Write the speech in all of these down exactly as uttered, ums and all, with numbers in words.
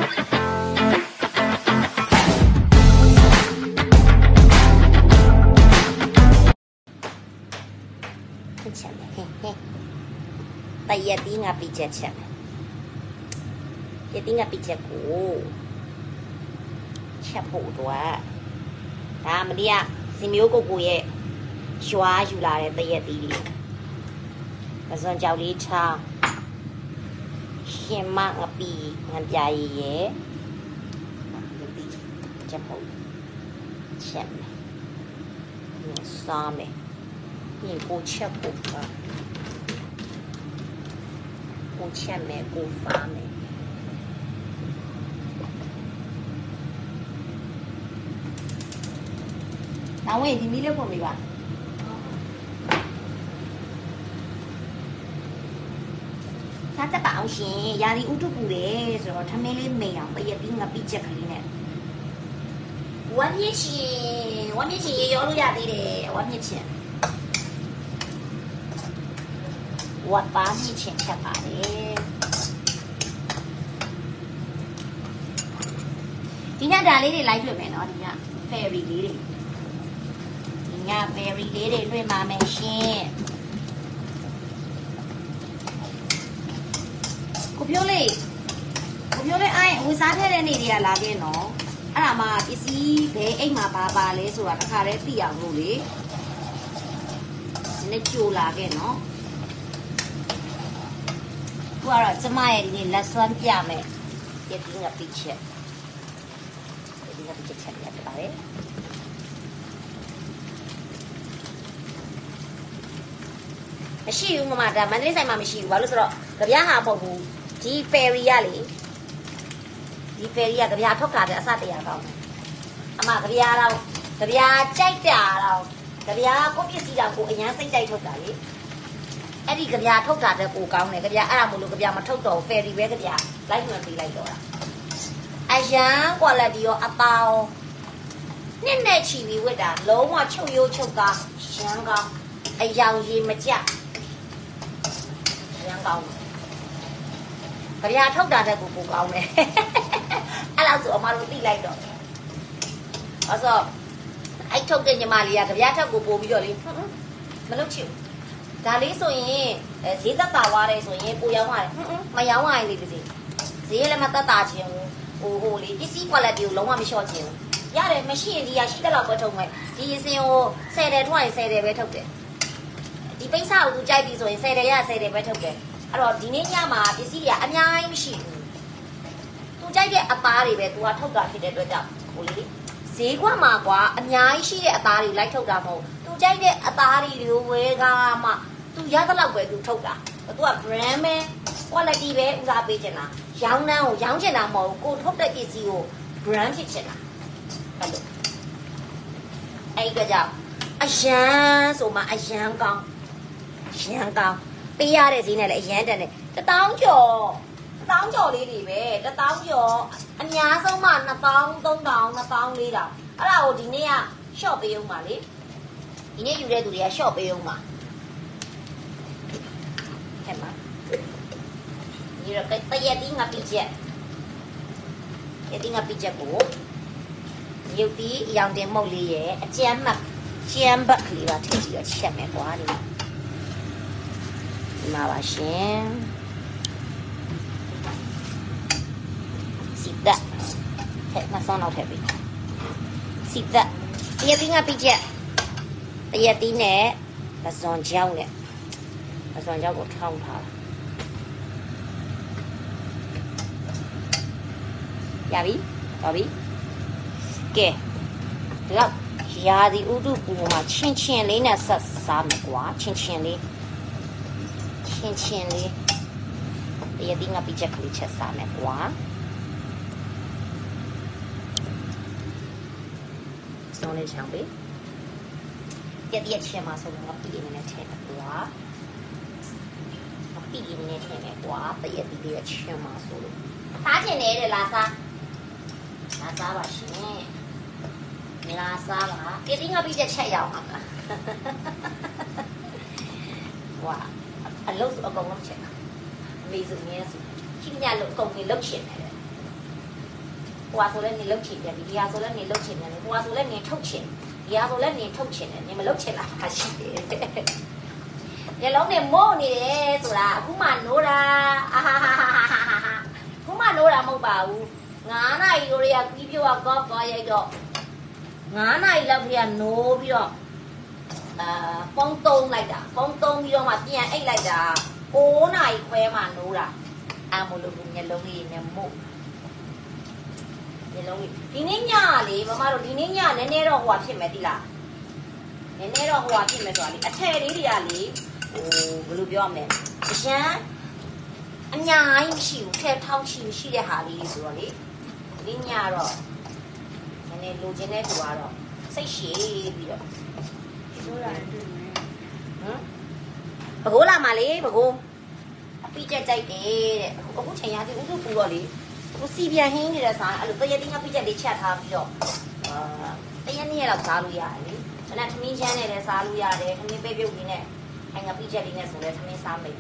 ချက်မယ်ဟင်းဟင်းတရက်တီးငါပြီးချက်ချက်မယ်ရက်တီးငါပြီးချက်ကိုချက်ဖို့တော့ဒါမဒီကစင်မျိုးကိုကိုရဲ့ရွာယူလာတဲ့တရက်တီးလေးပစွန်ကြောက်လေးချောင်းရှင်မငါပြီးငါပြာရည်ရဲ့ချက်ဖို့ချက်မယ်စားမယ်你给我切骨吧，我切没骨发没。那我已经没了过没吧？啥子保险？压力乌托布嘞，是吧？他没嘞没啊，我也顶个比这个呢。我面前，我面前也要路压的嘞，我面前。วัดป้ามีเชียงแค่ป่าเลยทีนี้ดาလေးတွေလိုက်တွေ့မယ်နော်ဒီက ferry လေးတွေဒီက ferry လေးတွေတွေ့မှာမယ်ရှင်ကိုပြောလေးကိုပြောလေးအဲ့ဝစားထဲတဲ့နေတွေကလာခဲ့နော်အဲ့ဒါမှပစ္စည်းဘဲအိမ်မှာပါပါလဲဆိုတာတစ်ခါတည်းသိအောင်လို့လေဒီနေ့ကြိုလာခဲ့နော်ကတော့ကျမရဲ့ဒီနေ့လက်စွမ်းပြမယ်ရည်ငါပိချက်ရည်ငါပိချက်ရပြပါတယ်မရှိဘူးမမဒါမန္တလေးဆိုင်မှာမရှိဘူးဘာလို့ဆိုတော့ကြပြားဟာမဟုတ်ဘူးဒီ ferry ရလေဒီ ferry ရကြပြားထုတ်တာတဲ့အစတရားကောင်းတယ်အမကြပြားတော့ကြပြားကြိုက်တာတော့ကြပြားကိုပစ္စည်းတော့ကိုအရန်စိတ်တိုက်ထုတ်တာလေအဲ့ဒီကြပြားထုတ်တာတဲ့ကိုကောင်းတယ်ကြပြားအဲ့ဒါမို့လို့ကြပြားမထုတ်တော့ ferry ပဲကြပြားလိုက်မှပေးလိုက်တော့တာအရန် quality ရောအပေါင်းနှစ်နဲ့ချီပြီးဝတ်တာလုံးဝချုပ်ရိုးချုပ်ကားရန်ကောင်းအယောင်ကြီးမကြရန်ကောင်းကြပြားထုတ်တာတဲ့ကိုကိုကောင်းတယ်အဲ့လောက်ဆိုအမတို့သိလိုက်တော့အဲ့ဆိုအဲ့ထုတ်တဲ့ညီမလေးကကြပြားထက်ကိုပို့ပြီးတော့လေမလုပ်ချင်ဒါလေးဆိုရင်ဈေးသက်သာသွားတယ်ဆိုရင်ပိုရောင်းရတယ်မရောင်းရရင်လေဒီဈေးလည်းမသက်သာခြင်းဟိုဟိုလေပစ္စည်း quality ကိုလုံးဝမလျှော့ခြင်းရတယ်မရှိရင်ဒီရရှိတဲ့လောက်ပဲထုတ်မယ်ဒီအစင်ကိုဆယ်တယ်ထွက်ရင်ဆယ်တယ်ပဲထုတ်တယ်ဒီပိတ်စာကိုသူကြိုက်ပြီဆိုရင်ဆယ်တယ်ရဆယ်တယ်ပဲထုတ်တယ်အဲ့တော့ဒီနေ့ညမှာပစ္စည်းတွေကအများကြီးမရှိဘူးသူကြိုက်တဲ့အသားတွေပဲသူကထုတ်တာဖြစ်တဲ့အတွက်ကြောင့်ဟိုလေဈေးကွက်မှာကွာအများကြီးရှိတဲ့အသားတွေလိုက်ထုတ်တာမဟုတ်သူကြိုက်တဲ့အသားတွေဝဲကားမှသူရတဲ့လောက်ပဲသူထုတ်တာသူက brand ပဲ quality ပဲဦးစားပေးချင်တာရောင်းနှန်းကိုရောင်းချင်တာမဟုတ်ကိုထုတ်တဲ့ပစ္စည်းကို brand ဖြစ်ချင်တာအဲ့လိုအဲ့ကကြောင့်အရန်ဆိုမှအရန်ကောင်းရန်ကောင်းပေးရတဲ့ဈေးနဲ့လည်းအရန်တန်တယ်တထောင်ကျော်တထောင်ကျော်လေးတွေပဲတထောင်ကျော်အများဆုံးမှနှစ်ထောင်သုံးထောင်နှစ်ထောင်လေးထောင်အဲ့ဒါကိုဒီနေ့က shop ပေးအောင်ပါလေဒီနေ့ယူတဲ့သူတွေက shop ပေးအောင်ပါဟဲ့မဒီရကတရတီငါပြချက်ရတီငါပြချက်ကိုရုပ်တီးရောင်တင်မုတ်လေးရဲ့အကျန်းမှတ်ကျန်းဘက်ကလေးပါထည့်ပြီးတော့ချက်မယ်ကွာဒီမှာပါရှင်စီတက်ဟဲ့မဆောင်းတော့ထည့်ပြီးစီတက်တရတီငါပြချက်တရတီနဲ့ပစွန်ကြောင်းနဲ့ပစွန်ကြောင်းကိုထောင်းထားရပြီတော်ပြီကဲဒီလောက်ရာဒီဥတုပူမှာချင်းချင်းလေးနဲ့ဆက်စားမယ်ကွာချင်းချင်းလေးချင်းချင်းလေးတရတီငါပြချက်ကလေးချက်စားမယ်ကွာစုံလေးချောင်းပြီတရတီရဲ့ချင်းမှာဆိုတော့ငါပြည့်နေနေထဲကွာငါပြည့်နေနေထဲမယ်ကွာတရတီရဲ့ချင်းမှာဆိုလို့စားချင်တယ်လေလားစားလာစားပါရှင်လာစားပါတရတီငါပြချက်ချက်ရအောင်ပါဝါအလုပ်အကုန်လုံးချက်တာအမေစုမြဲစုကြီးညလို့အကုန်ကြီးလုပ်ချင်တယ်ဟိုဟာဆိုလဲနေလုတ်ချင်တယ်ဒီဟာဆိုလဲနေလုတ်ချင်တယ်ဟိုဟာဆိုလဲနေထုတ်ချင်ဒီဟာဆိုလဲနေထုတ်ချင်တယ်နေမလုတ်ချင်လားဟာရှိတယ်ညလုံးနဲ့မို့နေတယ်ဆိုတာအခုမှနိုးတာအာဟာဟာဟာဟာအခုမှနိုးတာမဟုတ်ပါဘူးငါးနာရီလိုတွေကပြီးပြောကောက်ကောရိုက်တော့ငါးနာရီလောက်ပြနိုးပြီးတော့အာဖုန်းသုံးလိုက်တာဖုန်းသုံးပြီးတော့မှပြန်အိတ်လိုက်တာကိုးနာရီခွဲမှနိုးတာအမလို့ညလုံးလေးနဲ့မို့ညလုံးလေးဒီနေ့ညလေမမတို့ဒီနေ့ညနည်းနည်းတော့ဟိုဟာဖြစ်မယ်တိလားနည်းနည်းတော့ဟိုဟာဖြစ်မယ်ဆိုတာလေအထည်လေးတွေကလေဟိုဘယ်လိုပြောရမလဲအရန်အညာကြီးမရှိဘူးထဲထောင်းချီမရှိတဲ့ဟာလေးဆိုတော့လေဒီညတော့နည်းနည်းလိုချင်တဲ့သူကတော့စိတ်ရှည်ပြီးတော့ဆိုးလာတယ်ဟမ်ဘကိုးလာမှာလေဘကိုးအပိကျက်ကြိုက်တယ်တဲ့အခုချိန်ရသည်ဥထုပူတော့လေဟိုစီပြန်ဟင်းနေတဲ့ဆိုင်အဲ့လိုတရက်တင်းကပိကျက်လေးချက်ထားပြီးတော့အာတရက်နေ့လောက်စားလို့ရတယ်လေခဏသမင်းချမ်းနဲ့လည်းစားလို့ရတယ်သမင်းပဲပြုတ်ပြီးနဲ့အငါပိကျက်လေးနဲ့ဆိုလဲသမင်းစားမိတ်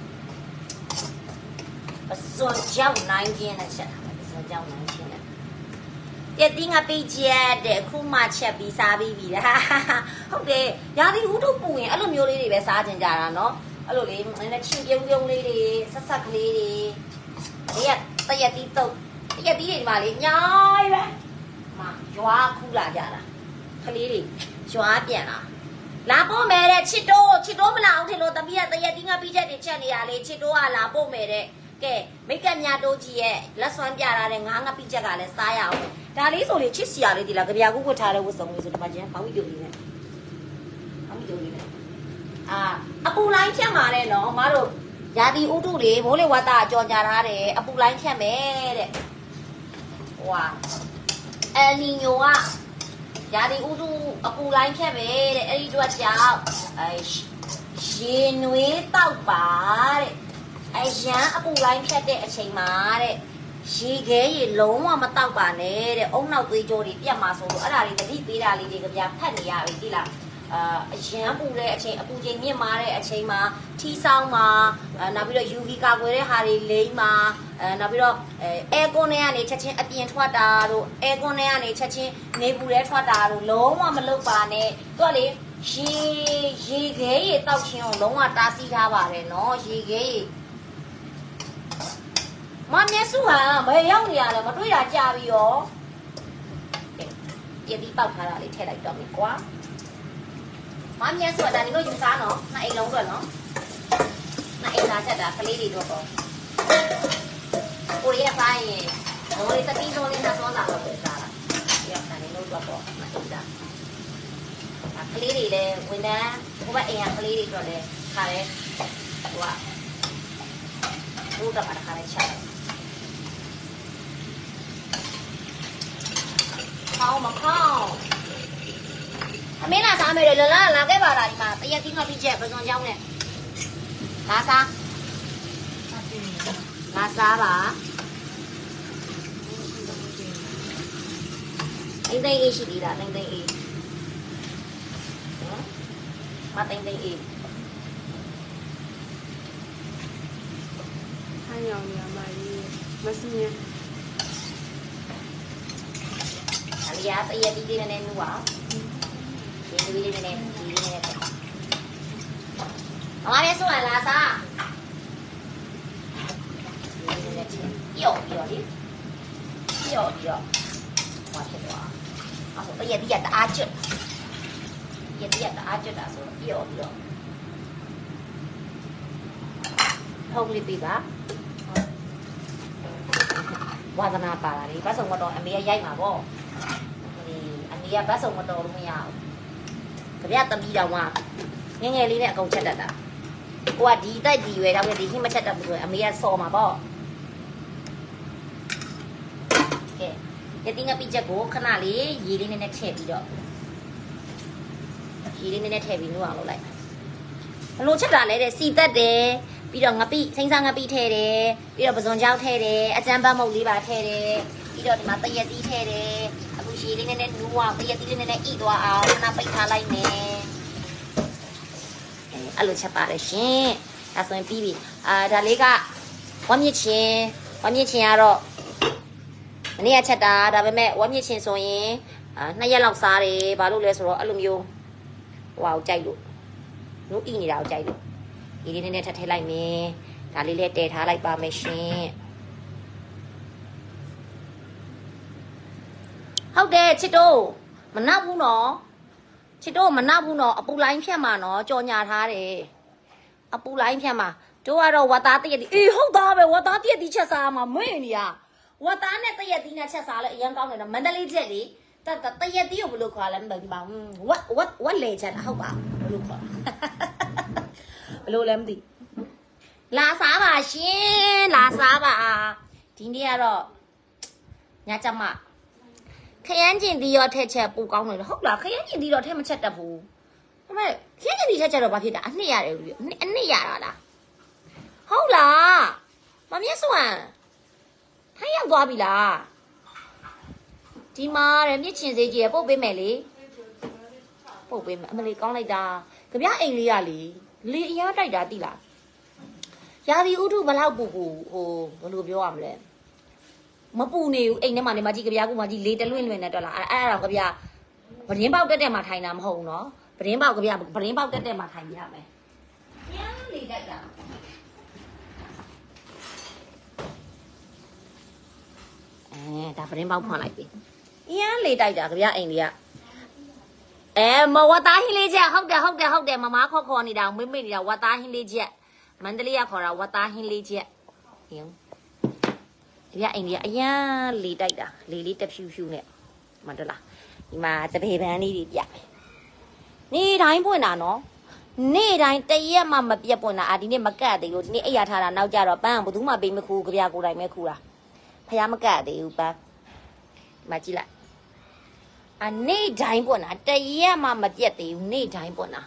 ပစွန်ကြောက်နိုင်ခြင်းနဲ့ချက်ထားတယ်ပစွန်ကြောက်နိုင်ခြင်းနဲ့တရက်တင်းကပိကျက်တဲ့အခုမှချက်ပြီးစားပြီးပြီလားဟုတ်တယ်ရာသီဥတုပူရင်အဲ့လိုမျိုးလေးတွေပဲစားကြကြတာနော်အဲ့လိုလေးနည်းနည်းချင်းပြုံးပြုံးလေးတွေဆက်ဆက်ကလေးတွေဒီကတရက်တီးတုတ်တရက်တီးတွေဒီမှာလေးညိုင်းပဲမရွာခူးလာကြတာကလေးတွေရွာပြန်လာလာပို့မယ်တဲ့ချစ်တိုးချစ်တိုးမလာအောင်ထင်လို့တပီးကတရက်တီးငါပြီးချက်တွေချက်နေရလေချစ်တိုးကလာပို့မယ်တဲ့ကဲမိတ်ကညာတိုးကြီးရဲ့လက်စွမ်းပြတာတဲ့ငါးငါပြီးချက်ကလည်းစားရအောင်ဒါလေးဆိုလေချစ်စီရလေးဒီလားကြပြကူးဝတ်ထားတဲ့ဝတ်စုံလေးဆိုဒီမှာကျန်ဘောင်းကြီးတို့လေးနဲ့ဘောင်းကြီးတို့လေးနဲ့အာအပူလိုင်းဖြတ်มาတဲ့နော်မတို့ရာသီဥတုတွေမိုးလေဝသကြော်ကြထားတယ်အပူလိုင်းဖြတ်မယ်တဲ့ဟိုဟာအယ်နီညိုကရာသီဥတုအပူလိုင်းဖြတ်မယ်တဲ့အဲ့ဒီတော့ကြောက်အဲရေနွေးတောက်ပါတဲ့အရန်အပူလိုင်းဖြတ်တဲ့အချိန်မှာတဲ့ရေခဲရေလုံးဝမတောက်ပါနဲ့တဲ့အုံနောက်သွေးကြောတွေပြတ်မှာဆိုလို့အဲ့ဒါတွေတတိပေးတာလေးတွေကြပြဖတ်နေရပြီဒီလားအာအရန်ပူတဲ့အချိန်အပူချိန်မြင့်မာတဲ့အချိန်မှာထီဆောင်မှာနောက်ပြီးတော့ ယူ ဗီ ကာကွယ်တဲ့ဟာတွေလိမ့်မှာအဲနောက်ပြီးတော့အဲကွန်ထဲကနေချက်ချင်းအပြင်ထွက်တာတို့အဲကွန်ထဲကနေချက်ချင်းနေပူတဲ့ထွက်တာတို့လုံးဝမလုပ်ပါနဲ့သူကလေရေရေခဲရေတောက်ချင်းကိုလုံးဝတားဆီးထားပါတယ်နော်ရေခဲရေမမျက်စုဟာဘယ်ရောက်နေရလဲမတွေ့တာကြာပြီရောပြည့်ပြီးပေါက်ထားတာလေးထည့်လိုက်တော့မယ်ကွာမမျက်စုဒါနေလို့ယူစားနော်နှစ်အိမ်လုံးတော့နော်နှစ်အိမ်သားချက်တာကလေးတွေတော့ပေါ့ကိုရီးယားဆိုင်ရင်ဟိုလေးတတိဆုံးလေးနဲ့ဆောလာတော့ပဲစားတာဒီကဒါနေလို့တော့ပေါ့နှစ်အိမ်သားကလေးတွေလည်းဝန်ထမ်းဟိုဘက်အိမ်ကကလေးတွေတော့လည်းခါရဲဟိုကဘိုးတော့ခါရဲချက်ခေါင်းမခေါင်းအမေလာစားမယ်လေလာလာခဲ့ပါလားဒီမှာတရက်ကြီးငါပြီးချက်ပစွန်ကြောင်းနဲ့လာစားလာစားပါအိမ်သိအေးရှိသေးတာအိမ်သိအေးမသိသိအေးဟန်ရောင်ရမကြီးမစင်းအလျာတရက်ကြီးလေးနဲ့နူပါဒီလိုလေးနဲ့ဒီလေးနဲ့အမလေးဆုံးလာစားဒီလေးနဲ့ပြော့ပြော့လေပြော့ပြော့ဘာဖြစ်သွားအဲ့တော့တရက်ကြီးကတအားကျွတ်ရက်ကြီးကတအားကျွတ်တာဆိုပြော့ပြော့ထုတ်လေးပြပါဝါသနာပါလာလေဘတ်စုံမတော်အမေရိုက်မှာပေါ့ဒီအမေကဘတ်စုံမတော်လို့မရဘူးကြပြသမီးတော်ကငငယ်လေးနဲ့အကုန်ချက်တတ်တာကိုကဒီတိုက်ဒီရွယ်တော့ဒီဟင်းမချက်တတ်ဘူးဆိုရင်အမေကစော်မှာပေါ့ကဲရတိငါပိချက်ကိုခဏလေးရေလေးနဲ့ထည့်ပြီးတော့ရေလေးနဲ့ထည့်ပြီးနှုတ်အောင်လုပ်လိုက်ဘလို့ချက်တာလဲတဲ့စီတက်တယ်ပြီးတော့ငပိစိမ့်စားငပိထည့်တယ်ပြီးတော့ပဇွန်ချောက်ထည့်တယ်အကြမ်းပန်းမုတ်လေးပါထည့်တယ်ပြီးတော့ဒီမှာတရက်သီးထည့်တယ်အခုရေလေးနဲ့နူးအောင်တရက်သီးလေးနဲ့ဣသွားအောင်ခဏပိတ်ထားလိုက်မယ်အဲ့လိုချက်ပါတယ်ရှင်ဒါဆိုရင်ပြီးပြီအာဒါလေးကဝမ်းမြစ်ချင်းဝမ်းမြစ်ချင်းကတော့မနေ့ကချက်တာဒါပေမဲ့ဝမ်းမြင့်ချင်းဆိုရင်အာနှစ်ရက်လောက်စားတယ်ဘာလို့လဲဆိုတော့အဲ့လိုမျိုးဟိုအောင်ကြိုက်လို့နိုးအီနေတာကိုကြိုက်လို့ဒီလေးနည်းနည်းထပ်ထည့်လိုက်မယ်ဒါလေးလည်းတည်ထားလိုက်ပါမယ်ရှင်ဟုတ်တယ်ချစ်တို့မနောက်ဘူးနော်ချစ်တို့မနောက်ဘူးနော်အပူလိုင်းဖြတ်မှာနော်ကြော်ညာထားတယ်အပူလိုင်းဖြတ်မှာတို့ကတော့ဝတ်သားတရက်ဒီအေးဟုတ်သားပဲဝတ်သားတရက်ဒီချက်စားမှာမွေ့နေရဝတ်သားနဲ့တရက်ဒီနဲ့ချက်စားလဲအရင်ကောင်းတယ်နော်မန္တလေးချက်လေတတတရက်ဒီကိုဘယ်လိုခေါ်လဲမသိဘူးပါဝတ်ဝတ်ဝတ်လေချက်ဟုတ်ပါဘယ်လိုခေါ်ဘယ်လိုလဲမသိလာစားပါရှင်လာစားပါဒီနေ့ကတော့ညချမခရမ်းကျင်ဒီရောထက်ချက်ပူကောင်းတယ်ဟုတ်လားခရမ်းကျင်ဒီတော့ထက်မချက်တတ်ဘူးဒါပေမဲ့ခရမ်းကျင်ဒီထက်ချက်တော့ဘာဖြစ်တာအနှစ်ရတယ်လို့အနှစ်အနှစ်ရတာလားဟုတ်လားမမျက်စွမ်းထိုင်းရောက်သွားပြီလားဒီမှာတဲ့မြစ်ချင်စေးကြီးရပုတ်ပေးမယ်လေပုတ်ပေးမယ်အမလေးကောင်းလိုက်တာကြပြအိမ်လေးရလေလေအရင်တိုက်တာတိလားရာသီဥတုဘလောက်ပူပူဟိုဘယ်လိုပြောရမလဲမပူနေဘူးအိမ်ထဲမှာနေမကြီးကြပြကူမကြီးလေတလွင့်လွင့်နဲ့တော့လားအဲ့အဲ့ဒါတော့ကြပြပရင်းပေါက်တက်တက်မှာထိုင်တာမဟုတ်ဘူးနော်ပရင်းပေါက်ကြပြပရင်းပေါက်တက်တက်မှာထိုင်ပြရမယ်ညာလေတိုက်တာအဲဒါပရင်းပေါက်ဖွင့်လိုက်ပြီအင်းလေတိုက်တာကြပြအိမ်လေးကအဲမဝသားဟင်းလေးချက်ဟုတ်တယ်ဟုတ်တယ်ဟုတ်တယ်မမခေါ်ခေါ်နေတာမိမိနေတာဝသားဟင်းလေးချက်မန္တလေးကခေါ်တာဝသားဟင်းလေးချက်ဟင်းဒီကအိမ်လေးကအရန်လေတိုက်တာလေလေးတဖြူဖြူနဲ့မတော်လားဒီမှာတပေပန်းလေးတွေပြနေ့တိုင်းပွင့်တာနော်နေ့တိုင်းတရက်မှမပြတ်ပွင့်တာအာဒီနေ့မကတ်သေးလို့ဒီနေ့အိပ်ရထားတာနောက်ကြတော့ပန်းဘယ်သူမှပေးမခူးကြပြကိုယ်တိုင်ပဲခူးတာဖះမကတ်သေးဘူးပန်းဒီမှာကြည့်လိုက်အနေ့တိုင်းပွင့်တာတရက်မှမပြတ်သေးဘူးနေ့တိုင်းပွင့်တာ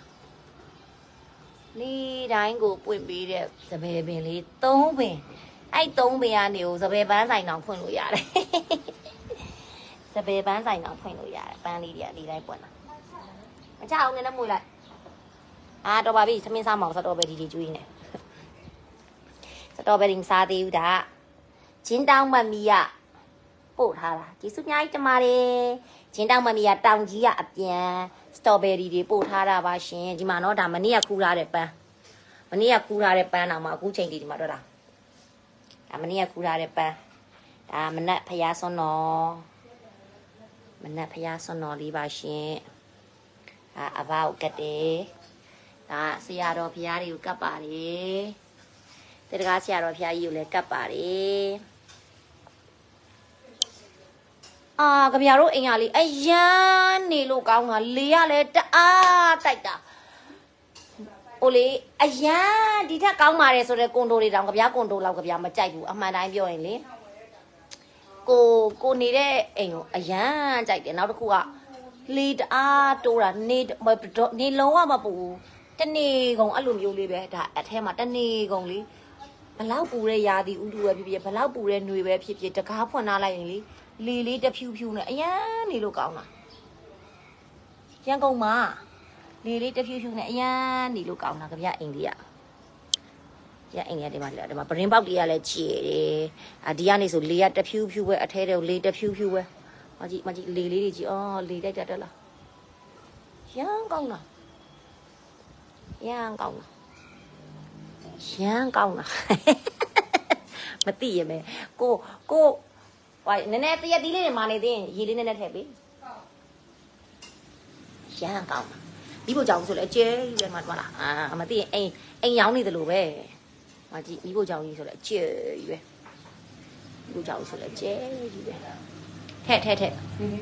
နေ့တိုင်းကိုပွင့်ပေးတဲ့စပယ်ပင်လေးသုံးပင်အဲ့သုံးပင်ကနေကိုစပယ်ပန်းဆိုင်တောင်ဖွင့်လို့ရတယ်စပယ်ပန်းဆိုင်တောင်ဖွင့်လို့ရတယ်ပန်းလေးတွေကဒီတိုင်းပွင့်တာမချအောင်လည်းမွေလိုက်အာတော့ပါပြီသမင်းစားမအောင်စတော့ပဲဒီဒီကျွေးနေစတော့ပဲဒီစားသေးဘူးဒါဂျင်းတောင်းမမီရပို့ထားတာကျေးဇူးများကြီးတင်ပါတယ်ဂျင်းတောင်းမမီရတောင်ကြီးကအပြန်စတော်ဘယ်ရီတွေပို့ထားတာပါရှင်ဒီမှာတော့ဒါမနေ့ကခူးထားတဲ့ပန်းမနေ့ကခူးထားတဲ့ပန်းတော့မှအခုချိန်ဒီဒီမှာတော့ဒါဒါမနေ့ကခူးထားတဲ့ပန်းဒါမနက်ဖျားစွန်းတော်မနက်ဖျားစွန်းတော်လေးပါရှင်ဒါအဘောက်ကတ်တယ်ဒါဆရာတော်ဖျားတွေကိုကပ်ပါတယ်တတကားဆရာတော်ဖျားကြီးကိုလည်းကပ်ပါတယ်အာကြပြတို့အိမ်ကလေးအရန်နေလို့ကောင်းတာလေရလဲတအားတိုက်တာဟိုလေအရန်ဒီထက်ကောင်းပါတယ်ဆိုတော့ကွန်ဒိုတွေတောင်ကြပြကွန်ဒိုလောက်ကြပြမကြိုက်ဘူးအမှန်တိုင်းပြောရင်လေကိုကိုနေတဲ့အိမ်ကိုအရန်ကြိုက်တယ်နောက်တစ်ခုကလေတအားတိုးတာနေနေလုံးဝမပူတနေကုန်အဲ့လိုမျိုးလေးပဲဒါအထဲမှာတနေကုန်လေးဘလောက်ပူတဲ့ရာသီဥတုပဲဖြစ်ဖြစ်ဘလောက်ပူတဲ့ຫນွေပဲဖြစ်ဖြစ်တကားဖွင့်ထားလိုက်ရင်လေလေလေးတဖြူဖြူနဲ့အရန်နေလို့ကောင်းတာရန်ကုန်မှာလေလေးတဖြူဖြူနဲ့အရန်နေလို့ကောင်းတာကြပြအိမ်လေးကရအိမ်လေးကဒီမှာဒီမှာပရင်းပေါက်တွေကလည်းချီတယ်အာဒီကနေဆိုလေကတဖြူဖြူပဲအထဲတဲ့လေတဖြူဖြူပဲမကြည့်မကြည့်လေလေးတွေကြည့်အော်လေတိုက်တတ်လားရန်ကောင်းတာရန်ကောင်းတာရန်ကောင်းတာမသိရမယ်ကိုကိုဝိုင်းနည်းနည်းတရက်သီးလေးတွေမာနေသေးရင်ရေလေးနည်းနည်းထည့်ပေးရန်ကောင်းတာဒီဘုတ်ကြောင်ဆိုလဲအကျဲကြီးပဲမှတွေ့လားအာမသိရင်အိမ်အိမ်ရောင်းနေတယ်လို့ပဲမကြည့်ဒီဘုတ်ကြောင်ကြီးဆိုလဲအကျဲကြီးပဲဒီဘုတ်ကြောင်ဆိုလဲအကျဲကြီးပဲထည့်ထည့်ထည့်ဟွန်း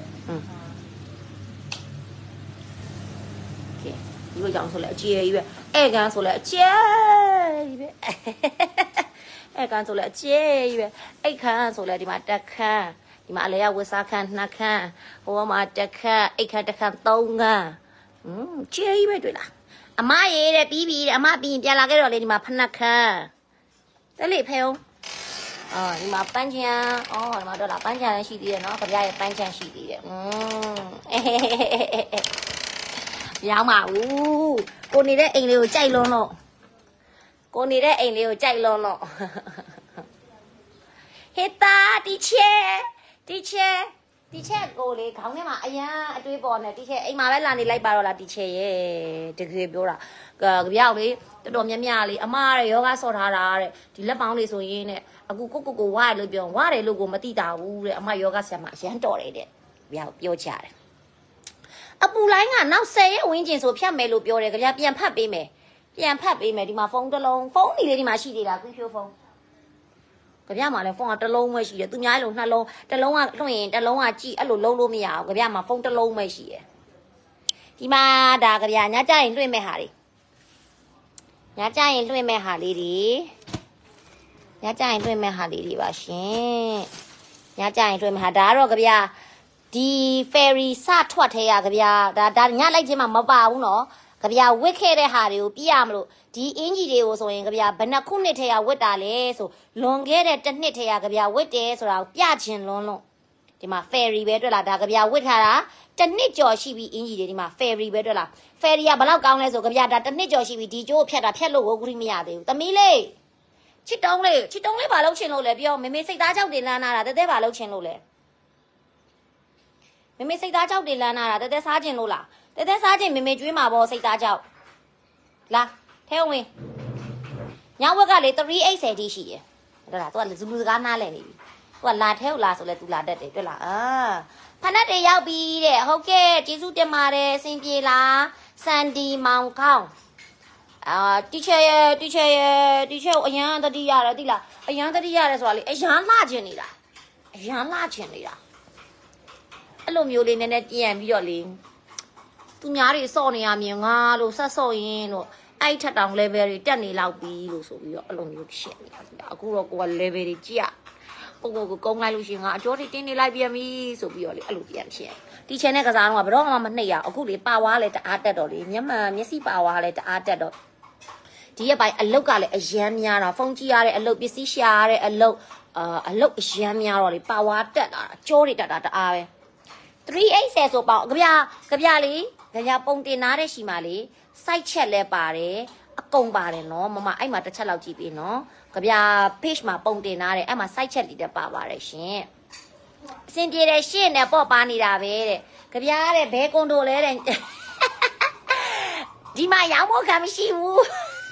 ဒီလိုကြောင့်ဆိုလဲအကျဲကြီးပဲအဲကန်ဆိုလဲအကျဲကြီးပဲအဲကန်ဆိုလဲအကျဲကြီးပဲအိတ်ခမ်းဆိုလဲဒီမှာတက်ခမ်းဒီမှာအလဲရဝစ်စားခမ်းနှစ်ခမ်းဟိုမှာတက်ခမ်းအိတ်ခမ်းတက်ခမ်းသုံးခမ်းอืมကျဲကြီးပဲတွေ့လားအမရေတဲ့ပြီးပြီတဲ့အမပြီးရင်ပြန်လာခဲ့တော့လေဒီမှာဖနက်ခမ်းတဲ့လေဖဲအောင်အော်ဒီမှာပန်းချံအော်ဒီမှာတော့လာပန်းချံလည်းရှိသေးတယ်နော်ကြပြရဲ့ပန်းချံရှိသေးတယ်อืมရောင်းပါဦးကိုနေတဲ့အိမ်လေးကိုကြိုက်လွန်းလို့ကိုနေတဲ့အိမ်လေးကိုကြိုက်လွန်းလို့ဟတာတီချဲတီချဲတီချဲကိုလေခေါင်းထဲမှာအရန်အတွေးပေါ်နေတီချဲအိမ်မှာပဲလာနေလိုက်ပါတော့လားတီချဲရဲ့တကယ်ပြောတာကြပြအောင်လေတော်တော်များများလေအမရဲ့ယောဂဆော့ထားတာတဲ့ဒီလက်ပေါင်းလေးဆိုရင်တဲ့အခုကိုကိုကိုဝါရလို့ပြောဝါတယ်လို့ကိုမသိတာဘူးတဲ့အမယောဂဆရာမအရန်တော်တယ်တဲ့ပြောပြောချတယ်အပူလိုင်းကနောက်ဆယ်ရက်ဝင်းကျင်ဆိုဖြတ်မယ်လို့ပြောတယ်ကြပြပြန်ဖတ်ပေးမယ်ပြန်ဖတ်ပေးမယ်ဒီမှာဖုန်းတစ်လုံးဖုန်းဒီလေးဒီမှာရှိသေးတာကွီဖြိုးဖုန်းကြပြမှာလဲဖုန်းကတစ်လုံးပဲရှိတယ်သူများလုံးနှလုံးတစ်လုံးကလွှင့်ရင်တစ်လုံးကကြည့်အဲ့လိုလုံးလို့မရဘူးကြပြမှာဖုန်းတစ်လုံးပဲရှိတယ်ဒီမှာဒါကြပြညကြရင်လွှင့်မဲ့ဟာတွေညကြရင်လွှင့်မဲ့ဟာလေးတွေညကြရင်လွှင့်မဲ့ဟာလေးတွေပါရှင်ညကြရင်လွှင့်မဲ့ဟာဒါကတော့ကြပြဒီ ferry စထွက်ထဲရကြပြဒါဒါညလိုက်ချင်းမှမပါဘူးနော်ကြပြဝစ်ခဲ့တဲ့ဟာတွေကိုပြရမလို့ဒီအင်ဂျီတွေကိုဆိုရင်ကြပြဘယ်နှခုနှစ်ထဲရဝစ်တာလဲဆိုလွန်ခဲ့တဲ့တစ်နှစ်ထဲရကြပြဝစ်တယ်ဆိုတာကိုပြချင်လွန်းလို့ဒီမှာ ferry ပဲတွေ့လားဒါကြပြဝစ်ထားတာတစ်နှစ်ကျော်ရှိပြီအင်ဂျီတွေဒီမှာ ferry ပဲတွေ့လား ferry ကဘယ်လောက်ကောင်းလဲဆိုကြပြဒါတစ်နှစ်ကျော်ရှိပြီဒီကျိုးဖြတ်တာဖြတ်လို့ကိုခုထိမရသေးဘူးသမီးလေးချစ်တုံးလေးချစ်တုံးလေးဘာလုပ်ချင်လို့လဲပြောမေမေစိတ်သားကြောက်တင်လန်းနာတာတဲတဲဘာလုပ်ချင်လို့လဲမေမေစိတ်သားကြောက်တင်လန်းနာတာတဲတဲစားချင်လို့လားတဲတဲစားချင်မေမေကျွေးမှာပေါ့စိတ်သားကြောက်လာထဲဝင်ညဝက်ကလေthree eightyတိရှိတယ်ဟုတ်လားသူကဇူလူစကားနားလဲနေပြီသူကလာထဲကိုလာဆိုလဲသူလာတတ်တယ်တွေ့လားအာဖနက်တွေရောက်ပြီတဲ့ဟုတ်ကဲ့ကျေးဇူးတင်ပါတယ်အဆင်ပြေလားစန်ဒီမောင်ခေါင်းအာတီချာရဲ့တီချာရဲ့တီချာကိုအရန်တတိရတယ်တိလားအရန်တတိရတယ်ဆိုတာလေအရန်လှချင်နေတာအရန်လှချင်နေတာအဲ့လိုမျိုးလေးနည်းနည်းပြန်ပြီးတော့လေသူများတွေစော့နေရမြင်ငါလို့ဆက်စော့ရင်လို့အဲ့ထက်တောင် level တွေတက်နေလောက်ပြီလို့ဆိုပြီးတော့အဲ့လိုမျိုးဖြစ်နေတာအခုတော့ကိုက level တွေကြည့်ရကိုကိုကိုကုန်းလိုက်လို့ရှိရင်ငါအကျော်တွေတင်းနေလိုက်ပြန်ပြီဆိုပြီးတော့လေအဲ့လိုပြန်ဖြစ်ဒီ channel ကစားတော့ဘယ်တော့မှမနှိပ်ရအခုလေပါဝါလဲတအားတက်တော့လေမျက်မှန်မျက်စိပါဝါလဲတအားတက်တော့ဒီရက်ပိုင်းအလုတ်ကလည်းအရန်များတာဖုန်းကြည့်ရတဲ့အလုတ်ပစ္စည်းရှာရတဲ့အလုတ်အာအလုတ်အရန်များတော့လေပါဝါတက်လာတာကြောတွေတက်တာတအားပဲthree eightyဆိုပေါ့ကြပြကြပြလေးကြပြပုံတင်နာတဲ့ရှိမှလေ site check လဲပါတယ်အကုန်ပါတယ်နော်မမအဲ့မှာတစ်ချက်လောက်ကြည့်ပေးနော်ကြပြ page မှာပုံတင်နာတယ်အဲ့မှာ site check လေးတက်ပါပါတယ်ရှင်အစင်ပြေတယ်ရှင်းနဲ့ပေါ့ပါနေတာပဲတဲ့ကြပြတဲ့ဘဲကွန်ဒိုလဲတဲ့ဒီမှာရောင်းဖို့ကမရှိဘူး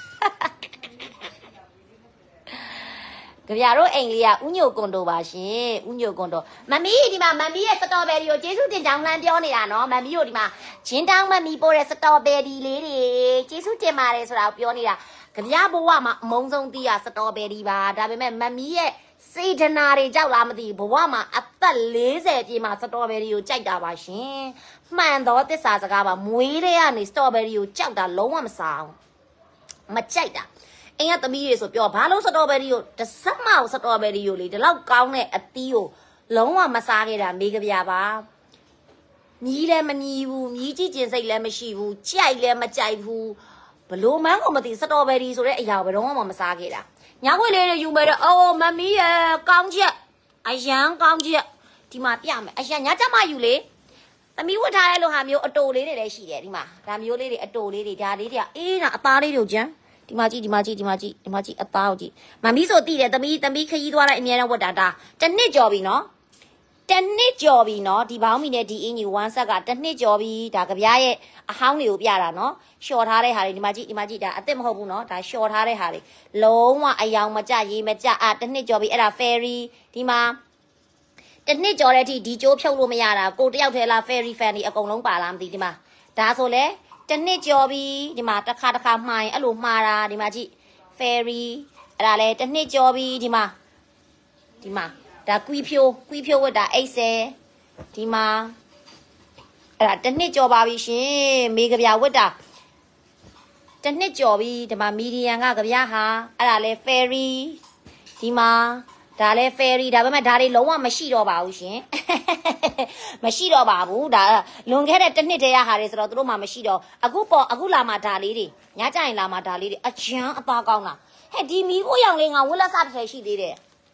ကြပြတို့အိမ်လေးကဥညိုကွန်ဒိုပါရှင်ဥညိုကွန်ဒိုမမီးဒီမှာမမီးရဲ့စတော်ဘယ်ရီကိုကျေးဇူးတင်ကြောင်းလမ်းပြောနေတာနော်မမီးတို့ဒီမှာဂျင်းတောင်းမမီးပို့တဲ့စတော်ဘယ်ရီလေးတွေကျေးဇူးတင်ပါတယ်ဆိုတာကိုပြောနေတာကြပြဘဝမှာအမုန်းဆုံးတီးရစတော်ဘယ်ရီပါဒါပေမဲ့မမီးရဲ့စေတနာတွေကြောက်လားမသိဘဝမှာအသက်fortyပြည့်မှာစတော်ဘယ်ရီကိုကြိုက်တာပါရှင်မှန်တော့တစ္ဆာစကားပါမွေးတဲ့ကနေစတော်ဘယ်ရီကိုကြောက်တာလုံးဝမစားဘူးမကြိုက်တာအင်းကသမီးတွေဆိုပြောဘာလို့စတော်ဘယ်ရီကိုတစ်စက်မအောင်စတော်ဘယ်ရီကိုလေဒီလောက်ကောင်းတဲ့အသီးကိုလုံးဝမစားခဲ့တာမေးကြပြပါမြည်လည်းမမြည်ဘူးမြည်ကြည့်ကျင်စိတ်လည်းမရှိဘူးကြိုက်လည်းမကြိုက်ဘူးဘလို့မှန်းကိုမသိစတော်ဘယ်ရီဆိုတဲ့အရာဘယ်တော့မှမစားခဲ့တာညခွေလေးတွေယူမယ်တော့အိုးမမီးရဲ့ကောင်းချက်အရန်ကောင်းချက်ဒီမှာပြမယ်အရန်ညချက်မှယူလေသမီးဝတ်ထားတဲ့လိုဟာမျိုးအတိုလေးတွေလည်းရှိတယ်ဒီမှာဒါမျိုးလေးတွေအတိုလေးတွေဒါလေးတွေကအေးတာအသားလေးတွေကိုကျန်းဒီမှာကြည့်ဒီမှာကြည့်ဒီမှာကြည့်ဒီမှာကြည့်အသားကိုကြည့်မမီးဆိုသိတယ်သမီးသမီးခရီးသွားတဲ့အမြဲတမ်းဝတ်တာဒါတစ်နှစ်ကျော်ပြီနော်တစ်နှစ်ကျော်ပြီနော်ဒီဘောင်းမီနဲ့ဒီအင်ကြီး one set ကတစ်နှစ်ကျော်ပြီဒါကြပြားရဲ့အဟောင်းတွေကိုပြတာနော်လျှော်ထားတဲ့ဟာတွေဒီမှာကြည့်ဒီမှာကြည့်ဒါအစ်စ်မဟုတ်ဘူးနော်ဒါလျှော်ထားတဲ့ဟာတွေလုံးဝအယောင်မကျရေးမကျအာတစ်နှစ်ကျော်ပြီအဲ့ဒါ ferry ဒီမှာတစ်နှစ်ကျော်တဲ့အထိဒီကျိုးဖြုတ်လို့မရတာကိုတယောက်ထဲလား ferry fan တွေအကုန်လုံးပါလားမသိဒီမှာဒါဆိုလဲတစ်နှစ်ကျော်ပြီဒီမှာတစ်ခါတစ်ခါမှားရင်အဲ့လိုမှားတာဒီမှာကြည့် ferry အဲ့ဒါလဲတစ်နှစ်ကျော်ပြီဒီမှာဒီမှာဒါကွီဖြိုးကွီဖြိုးဝတ်တာအိတ်ဆယ်ဒီမှာအဲ့ဒါတစ်နှစ်ကျော်ပါပြီရှင်မေကြပြဝတ်တာတစ်နှစ်ကျော်ပြီဒီမှာမီဒီယန်ကကြပြဟာအဲ့ဒါလဲ ferry ဒီမှာဒါလဲ ferry ဒါပေမဲ့ဒါတွေလုံးဝမရှိတော့ပါဘူးရှင်မရှိတော့ပါဘူးဒါလွန်ခဲ့တဲ့တစ်နှစ်တည်းရဟာတွေဆိုတော့သူတို့မှမရှိတော့အခုပေါ်အခုလာမှဒါလေးတွေညကြရင်လာမှဒါလေးတွေအချမ်းအသားကောင်းတာဟဲ့ဒီမီးခိုးရောင်လေးငါဝက်လက်စတစ်ထည်ရှိသေးတယ်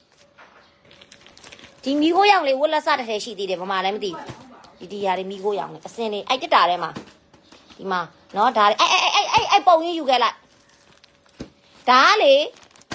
ဒီမီးခိုးရောင်လေးဝက်လက်စတစ်ထည်ရှိသေးတယ်ဘာမှလည်းမသိဘူးဒီဒီဟာတွေမီးခိုးရောင်လေးအစင်းလေးအဲ့တက်တာထဲမှာဒီမှာနော်ဒါလေးအဲ့အဲ့အဲ့အဲ့အဲ့ပုံရင်းယူခဲ့လိုက်ဒါလေ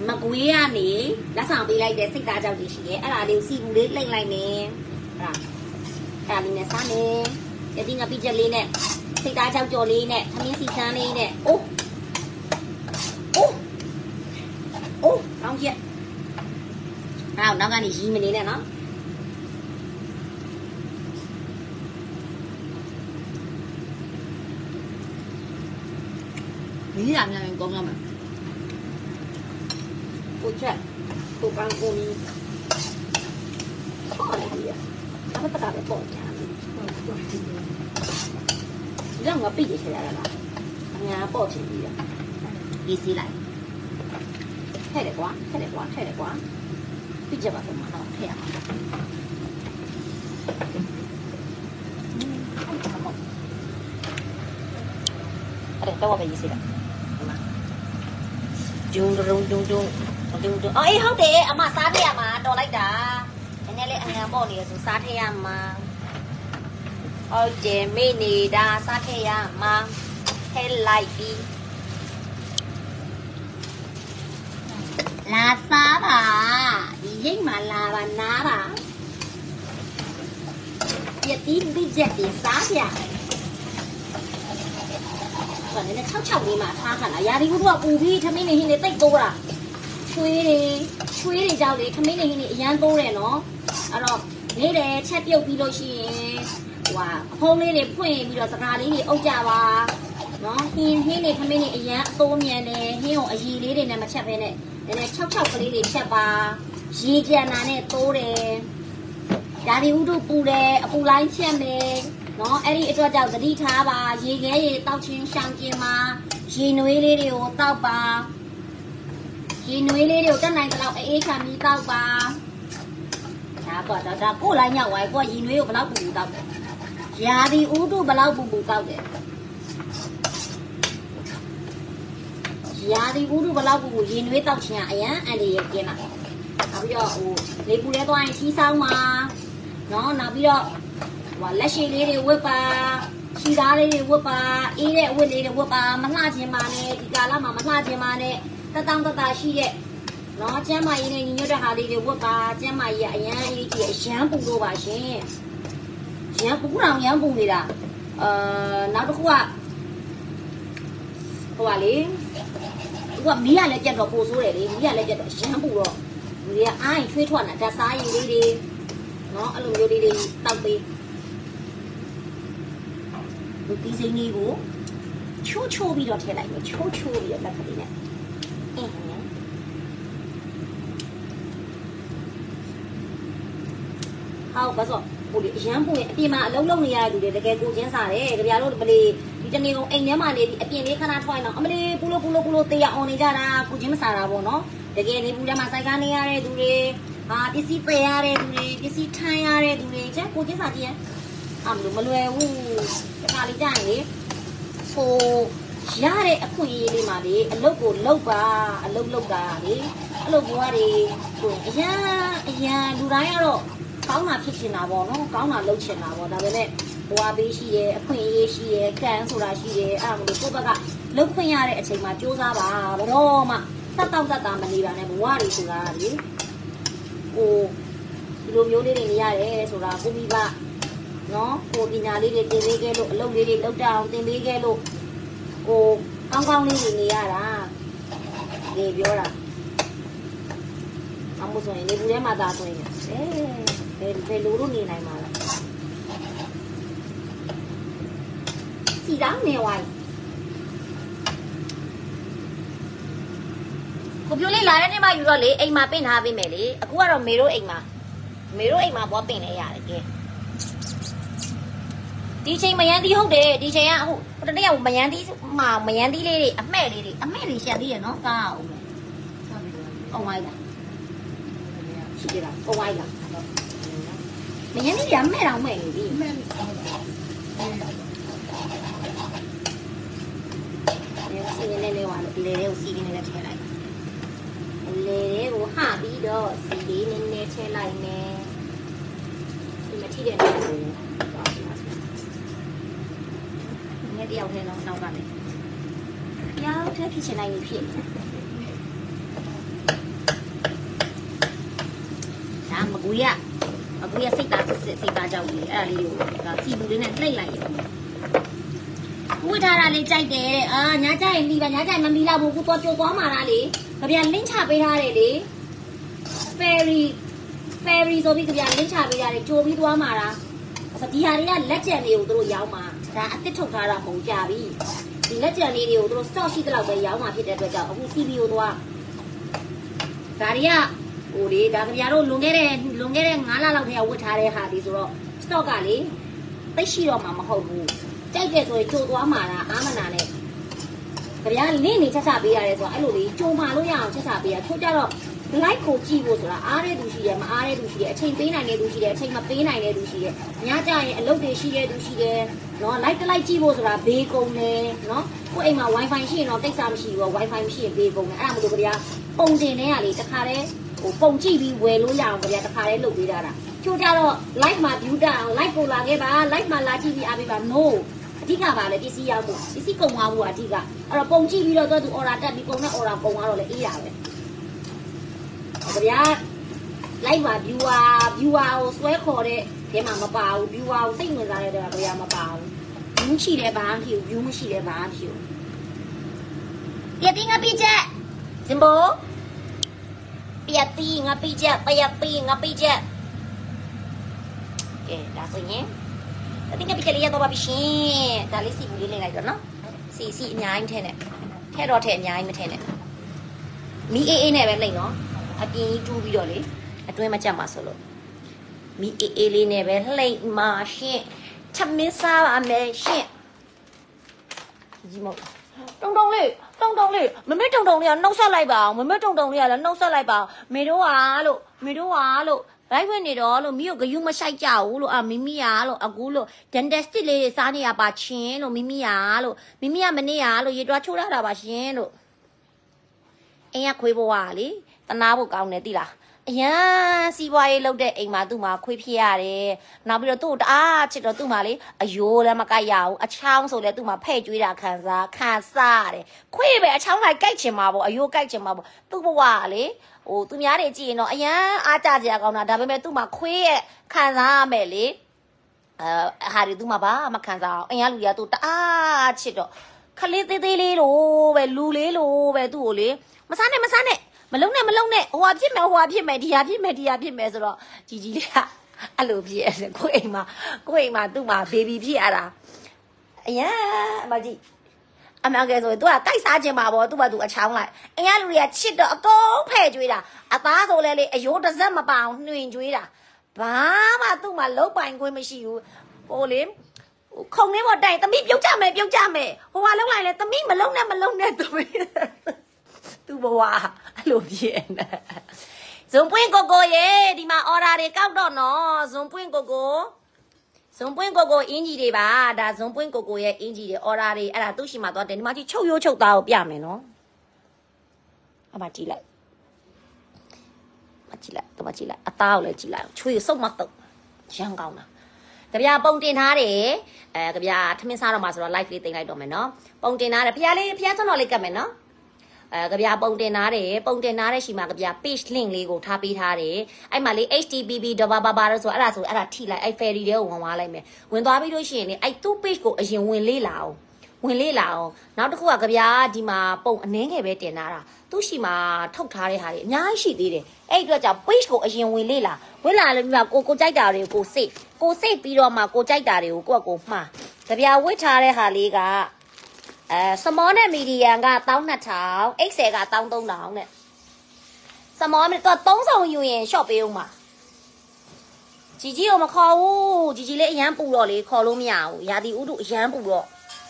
မကွေးကနေလက်ဆောင်ပေးလိုက်တဲ့စိတ်သားကြောက်ကြီးရှိတယ်အဲ့ဒါလေးကိုစီဘူးလေးလိမ့်လိုက်မယ်အဲ့ဒါအဲ့ဒါလေးနဲ့စားမယ်တတိငါပြီးချက်လေးနဲ့စိတ်သားကြောက်ကြော်လေးနဲ့သမင်းစီစမ်းလေးနဲ့အိုးအိုးအိုးကောင်းကြီးအဲ့နောက်ကနေရီးမနေနဲ့နော်นี่อ่ะมันกงอ่ะมั้ยกูแช่กูปังกูนี่พอเลยอ่ะถ้ามันตะกะไปปอดเนี่ยเรื่องว่าปิดเฉยๆแล้วล่ะงาปอดเฉยๆอ่ะดีสิไหลแค่เด็กกว่าแค่เด็กกว่าแค่เด็กกว่าปิดจะแบบมาเนาะแค่อ่ะอะไรต้องว่าไปยี่สิบอ่ะจุงจุงจุงจุงจุงจุงอ๋อเอ้ยဟုတ်တယ်အမစားထည့်ရမှာတော်လိုက်တာနည်းနည်းလေးအငန်ပေါ့နေရဆိုစားထည့်ရမှာဟုတ်တယ်မိနေတာစားထည့်ရမှာထည့်လိုက်ပြီလာစားပါဒီရိတ်မှာလာပါနားပါပြတိပိချက်ဒီစားပြဆိုတော့လည်း၆၆လေးမှာထားခါလာရာဒီဘူးကပူပြီးထမင်းနေဟင်းနေတိတ်တိုးတာချွေးတွေချွေးတွေကြောက်လေထမင်းနေဟင်းနေအရန်တိုးတယ်နော်အဲ့တော့နေတယ်ချက်ပြုတ်ပြီးလို့ရှိရင်ဟိုဟာအဖုံးလေးတွေဖွင့်ပြီးတော့စကားလေးတွေအုပ်ကြပါနော်ဟင်းဟင်းနေထမင်းနေအရန်အတိုးမြန်တယ်ဟင်းကိုအရီလေးတွေနဲ့မချက်ဘဲနဲ့နည်းနည်း၆၆ကလေးတွေချက်ပါရေကြံတာနဲ့တိုးတယ်ရာဒီဘူးတို့ပူတယ်အပူလိုင်းချက်မယ်နော်အဲ့ဒီအတွက်ကြောင့်သတိထားပါရေခဲရေတောက်ချင်းရှောင်ကျင်မှာရေနွေးလေးတွေကိုတောက်ပါရေနွေးလေးတွေကိုတက်နိုင်တဲ့လောက်အေးချမ်းပြီးတောက်ပါဒါပေါ့ဒါဒါကိုလိုက်ရောက်သွားကိုရေနွေးကိုဘယ်လောက်ပူပူတောက်တယ်ရာဒီဥတုဘယ်လောက်ပူပူတောက်တယ်ရာဒီဥတုဘယ်လောက်ပူပူရေနွေးတောက်ချင်းအရန်အန်ဒီရဲ့ကျင်းလာနောက်ပြီးတော့ဟိုလေပူလဲသွားရင်ချီးဆောင်ပါနော်နောက်ပြီးတော့ဟိုလက်ရှိလေးတွေဝတ်ပါခြေသားလေးတွေဝတ်ပါအေးတဲ့အဝတ်လေးတွေဝတ်ပါမလှခြင်းပါနဲ့ဒီကာလမှာမလှခြင်းပါနဲ့တတောင်းတတာရှိတဲ့နော်ကျမ်းမာရေးနဲ့ညီညွတ်တဲ့ဟာလေးတွေဝတ်ပါကျမ်းမာရေးအရန်အရေးကြီးအရန်ပူလို့ပါရှင်ရန်ပူတောင်ရန်ပူနေတာအာနောက်တစ်ခုကဟိုပါလေသူကမီးရလည်းကြက်တော့ပိုဆိုးတယ်လေမီးရလည်းကြက်တော့ရန်ပူတော့လူတွေကအားရင်ထွေးထွက်နေတာဓာတ်စားရည်လေးတွေနော်အဲ့လိုမျိုးလေးတွေတောက်ပေးဒီစိမ့်လေးကိုချိုးချိုးပြီးတော့ထည့်လိုက်မယ်ချိုးချိုးပြီးတော့လက်ကလေးနဲ့အင်းဟောဘာလို့ဟိုလေအရန်ပူရင်အပြင်မှာအလုံးလုံးနေရတဲ့လူတွေတကယ်ကိုချင်းစားတယ်ကြပြလို့မလေးဒီတနေ့ကအိမ်ထဲမှာနေပြီးအပြင်လေးခဏထွိုင်းတော့အမလေးပူလို့ပူလို့ပူလို့တေးရအောင်နေကြတာကိုချင်းမစားတာပေါ့နော်တကယ်နေပူထဲမှာစိုက်ကားနေရတဲ့သူတွေဟာပစ္စည်းပယ်ရတဲ့သူတွေပစ္စည်းထမ်းရတဲ့သူတွေကျကိုချင်းစားကြည့်ရင်အမလို့မလွယ်ဘူးတခါလေးကြာရင်လေဟိုရတဲ့အခွင့်အရေးလေးမှာလေအလုပ်ကိုလုပ်ပါအလုပ်လုပ်တာလေအလုပ်ဘွားတွေဟိုအရန်အရန်လူတိုင်းကတော့ကောင်းတာဖြစ်ချင်တာပေါ့နော်ကောင်းတာလုပ်ချင်တာပေါ့ဒါပေမဲ့ဘွားပေးရှိရဲ့အခွင့်အရေးရှိရဲ့ကံဆိုတာရှိရဲ့အဲ့ဒါမလို့ကိုယ့်ဘက်ကလုပ်ခွင့်ရတဲ့အချိန်မှာစူးစမ်းပါဘတော့မှတတ်တောက်တတ်တာမနေတာနဲ့ဘွားတွေဆိုတာလေဟိုဒီလိုမျိုးလေးတွေနေရတယ်ဆိုတာကိုမိဘနော်ကိုပညာလေးတွေသင်ပေးခဲ့လို့အလုပ်လေးတွေလုပ်တတ်အောင်သင်ပေးခဲ့လို့ကိုကောင်းကောင်းလေးနေနေရတာဒီပြောတာအမှုဆိုရင်လေဘူးထဲမှာသာဆိုရင်အဲဘယ်ဘယ်လိုလုပ်နေနိုင်မှာလဲစီတောင်းနေဝိုင်းကိုပြောလေးလာတဲ့နေ့မှယူတော့လေအိမ်မှာပင့်ထားပေးမယ်လေအခုကတော့မေတို့အိမ်မှာမေတို့အိမ်မှာဘောပင့်နေရတယ်ကဲဒီချိန်မယန်းသီးဟုတ်တယ်ဒီချိန်ကဟိုတနေ့ကမယန်းသီးမှာမယန်းသီးလေးတွေအမှဲ့လေးတွေအမှဲ့တွေရှက်သေးရနော်စားအောင်မယ်အောင်ဝိုင်းလားရှိကြလားအောင်ဝိုင်းလားမယန်းသီးကအမှဲ့တော့မဲ့နေပြီမှဲ့နေစီနေနေဝါလေလေကိုစီနေနေထည့်လိုက်လေလေကိုဟာပြီးတော့စီလေးနေနေထည့်လိုက်မယ်ဒီမထီးတဲ့နေကိုတယောက်ထဲတော့နောက်ကလည်းတယောက်ထဲဖြစ်ချင်နိုင်ပြီဖြစ်ကူရအကူရစိတ်သားစစ်စစ်စိတ်သားကြောက်ကြီးအဲ့ဒါလေးကိုဒါစီဘူးလေးနဲ့နှိပ်လိုက်ရဝှထားတာလေးကြိုက်တယ်တဲ့အာညာကြိုက်ရင်ပြီးပါညာကြိုက်မမီလာဘူးကိုတော့ကြိုသွားမှာလားလေကြပြလင်းချပေးထားတယ်လေ ferry ferry ဆိုပြီးကြပြလင်းချပေးထားတယ်ကြိုပြီးသွားမှာလားဆိုဒီဟာတွေကလက်ကျန်တွေကိုတို့ရောင်းမှာဒါအစ်စ်ထုတ်ထားတာပုံကြပြီဒီလက်ကျန်လေးတွေကိုတို့ stock ရှိတဲ့လောက်ပဲရောင်းမှာဖြစ်တဲ့အတွက်ကြောင့်အခု C B ကိုသွားဒါတွေကဟိုလေဒါကြပြတို့လွန်ခဲ့တဲ့လွန်ခဲ့တဲ့၅လလောက်တည်းကဝတ်ထားတဲ့ဟာဒီဆိုတော့ stock ကလေသိရှိတော့မှာမဟုတ်ဘူးကြိုက်တယ်ဆိုရင်ကြိုသွားမှာလားအာမနာနဲ့ကြပြနင်းနေချက်ချပေးရတယ်ဆိုတော့အဲ့လိုလေကြိုမှာလို့ရအောင်ချက်ချပေးရထို့ကြတော့ like ကိုကြည့်ဖို့ဆိုတာအားတဲ့သူရှိတယ်မအားတဲ့သူရှိတယ်အချိန်ပေးနိုင်တဲ့သူရှိတယ်အချိန်မပေးနိုင်တဲ့သူရှိတယ်ညကြရင်အလုပ်တွေရှိတဲ့သူရှိတယ်နော် like တစ် like ကြည့်ဖို့ဆိုတာဘေးကုန်တယ်နော်ကိုအိမ်မှာ wifi ရှိရင်တော့ကိစ္စမရှိဘူး wifi မရှိရင်ဘေးကုန်တယ်အဲ့ဒါမလို့ကြပြပုံတင်တဲ့ကလေတခါတည်းဟိုပုံကြည့်ပြီးဝယ်လို့ရအောင်ကြပြတခါတည်းလုပ်ပေးတာချို့ကြတော့ like မှာ view တက်အောင် like ကိုလာခဲ့ပါ like မှာလာကြည့်ပြီးအားပေးပါ no အဓိကပါလေပစ္စည်းရောက်ဖို့ပစ္စည်းကုန်သွားဖို့အဓိကအဲ့တော့ပုံကြည့်ပြီးတော့သူ order တက်ပြီးပုံနဲ့ order ကုန်သွားတော့လေအေးရပဲကြပြ like မှာ viewer viewer ကိုဆွဲခေါ်တဲ့ဒီမှာမပါဘူး viewer ကိုစိတ်ဝင်စားတဲ့တော့ကြမပါဘူး view ရှိတယ်ဘာမှမဖြစ်ဘူး view မရှိတယ်ဘာမှမဖြစ်ဘူးပြတိငါပြချက်စင်ဘောပြတိငါပြချက်ပြတိငါပြချက်ကဲဒါဆိုရင်အတင်းကပြချက်လေးရတော့ပါပြီရှင်ဒါလေးစီဘူးလေးလေးလိုက်တော့နော်စီစီအများကြီးထဲနဲ့ထဲတော့ထဲအများကြီးမထဲနဲ့မီအေးအေးနဲ့ပဲလိမ့်နော်အပြင်းတူးပြီးတော့လေအတွင်းမကြက်မှာဆိုလို့မီအေးအေးလေးနဲ့ပဲလှိမ့်မာရှင်ချမင်းစားပါမယ်ရှင်ကြီးမောတုံတုံလေးတုံတုံလေးမမေတုံတုံလေးကနှုတ်ဆက်လိုက်ပါအောင်မမေတုံတုံလေးကလည်းနှုတ်ဆက်လိုက်ပါအောင်မေတို့ဟာလို့မေတို့ဟာလို့လိုက်ဝင်နေတော့လို့မိကိုဂယုမဆိုင်ကြဘူးလို့အာမိမိရလို့အကူလို့ဒန်တက်စတစ်လေးတွေစားနေရပါချင်းလို့မိမိရလို့မိမိကမနေရလို့ရေတွားချိုးရတာပါရှင်လို့အင်းရခွေးဘွားလေတနာဖို့ကောင်းတယ်သိလားအရန်စီးပွားရေးလုပ်တဲ့အိမ်မှာသူ့မှာခွေးဖြစ်ရတယ်နောက်ပြီးတော့သူ့တအားချစ်တော့သူ့မှာလေအယိုးလည်းမကိုက်ရဘူးအချောင်းဆိုလည်းသူ့မှာဖဲ့ကျွေးတာခံစားခံစားရတယ်ခွေးပဲအချောင်းလိုက်ကြိုက်ချင်မှာပေါ့အယိုးကြိုက်ချင်မှာပေါ့သူ့ဘဝလေဟိုသူများတွေကြည့်ရင်တော့အရန်အားကြစရာကောင်းတာဒါပေမဲ့သူ့မှာခွေးရဲ့ခံစားရမယ်လေအဲဟာဒီသူ့မှာဘာမှခံစားအောင်အင်ရလူတွေကသူတအားချစ်တော့ခလေးသေးသေးလေးလို့ပဲလူလေးလို့ပဲသူ့ကိုလေမစားနဲ့မစားနဲ့မလုံးနဲ့မလုံးနဲ့ဟိုဟာဖြစ်မယ်ဟိုဟာဖြစ်မယ်ဒီဟာဖြစ်မယ်ဒီဟာဖြစ်မယ်ဆိုတော့ជីជីလေးကအဲ့လိုဖြစ်ရတယ်ကိုအိမ်မှာကိုအိမ်မှာသူ့မှာဘေဘီဖြစ်ရတာအရန်အမကြီးအမေကဲဆိုသူကတိုက်စားခြင်းပါဗောသူ့ဘာသူအချောင်းလိုက်အင်ရလူတွေကချစ်တော့အကုန်ဖဲ့ကျွေးတာအသားဆိုလဲလေအယိုးတစ်စက်မပအောင်နှွင်ကျွေးတာဘာမှသူ့မှာလုံးပိုင်ခွင့်မရှိဘူးဟိုလေခုံလေးပေါ်တိုင်သမီးပြုတ်ကြမယ်ပြုတ်ကြမယ်ဟိုဟာလုံးလိုက်လေသမီးမလုံးနဲ့မလုံးနဲ့သမီးသူ့ဘဝအဲ့လိုဖြစ်နေဇွန်ပွင့်ကိုကိုရေဒီမှာအော်ဒါတွေကောက်တော့နော်ဇွန်ပွင့်ကိုကိုဇွန်ပွင့်ကိုကိုအင်ဂျီတွေပါဒါဇွန်ပွင့်ကိုကိုရဲ့အင်ဂျီတွေအော်ဒါတွေအဲ့ဒါသူ့ရှိမှသွားတယ်ဒီမှာကြည့်ချုပ်ရိုးချုပ်သားကိုပြမယ်နော်အမကြည့်လိုက်မကြည့်လိုက်တော့မကြည့်လိုက်အသားကိုလည်းကြည့်လိုက်ချွေစုပ်မတော့ရမ်းကောင်းတာကြပြပုံတင်ထားတယ်အဲကြပြထမင်းစားတော့မှဆိုတော့ live လေးတင်လိုက်တော့မယ်နော်ပုံတင်ထားတယ်ဖျားလေးဖျားစွန်းတော်လေးကတ်မယ်နော်အဲကြပြပုံတင်ထားတယ်ပုံတင်ထားတဲ့ရှိမှာကြပြ page link လေးကိုထားပေးထားတယ်အဲ့မှာလေး H T T P ဒဘာဘာဘာလို့ဆိုအဲ့ဒါဆိုအဲ့ဒါထိလိုက်အဲ့ ferry တွေကိုဝင်သွားလိုက်မယ်ဝင်သွားပြီးလို့ရှိရင်လေအဲ့သူ့ page ကိုအရင်ဝင်လေးလာအောင်ဝင်လေးလာအောင်နောက်တစ်ခုကကြပြဒီမှာပုံအနှင်းငယ်ပဲတင်ထားတာသူ့ရှိမှာထုတ်ထားတဲ့ဟာတွေအများကြီးရှိသေးတယ်အဲ့အတွက်ကြောင့် page ကိုအရင်ဝင်လေးလာဝင်လာလို့ပြီးမှကိုကိုကြိုက်တာတွေကို save ကို save ပြီးတော့မှကိုကြိုက်တာတွေကိုကိုယ့်ကိုမှားကြပြဝစ်ထားတဲ့ဟာလေးကအဲစမောနဲ့မီဒီယန်ကတစ်သောင်းနှစ်ထောင် Excel ကတစ်သောင်းသုံးထောင်နဲ့စမောကတော့သုံးဆောင်ယူရင် shop ပေးဦးမှာជីជីကိုမခေါ်ဘူးជីជីလေးအရန်ပူတော့လေခေါ်လို့မရဘူးရာသီဥတုအရန်ပူတော့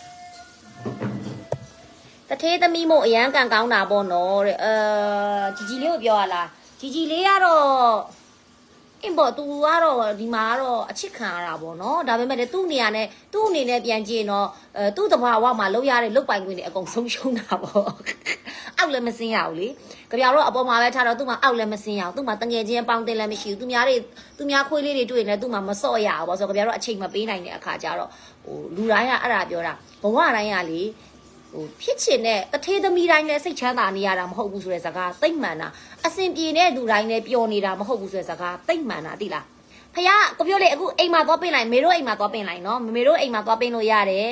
တထေးသမီးမို့အရန်ကန်ကောင်းတာပေါ့နော်တဲ့အဲជីជីလေးကိုပြောရလားជីជីလေးကတော့အင်းပေါ့သူကတော့ဒီမှာကတော့အချစ်ခံရတာပေါ့နော်ဒါပေမဲ့လည်းသူ့နေရာနဲ့သူ့အနေနဲ့ပြန်ကြည့်တော့အဲသူ့တဘာဝမှာလောက်ရတဲ့လုတ်ပိုင်ခွင့်တွေအကုန်ဆုံးရှုံးတာပေါ့အောက်လည်းမစင်းရဘူးလေကြပြတော့အပေါ်မှာပဲထားတော့သူ့မှာအောက်လည်းမစင်းရအောင်သူ့မှာတငယ်ချင်းပေါင်းတင်လည်းမရှိဘူးသူများတွေသူများခွေးလေးတွေတွေ့နေသူ့မှာမစော့ရဘူးပေါ့ဆိုကြပြတော့အချိန်မပေးနိုင်တဲ့အခါကျတော့ဟိုလူတိုင်းကအဲ့ဒါပြောတာဘဝတိုင်းကလေဖြစ်ချင်တဲ့တထေးသမီးတိုင်းလည်းစိတ်ချမ်းသာနေရတာမဟုတ်ဘူးဆိုတဲ့စကားသိမ့်မှန်တာအစင်ပြေတဲ့လူတိုင်းလည်းပျော်နေတာမဟုတ်ဘူးဆိုတဲ့စကားသိမ့်မှန်တာသိလားဖះကိုပြောလေအခုအိမ်မှာသွားပင်းလိုက်မေတို့အိမ်မှာသွားပင်းလိုက်နော်မေတို့အိမ်မှာသွားပင်းလို့ရတယ်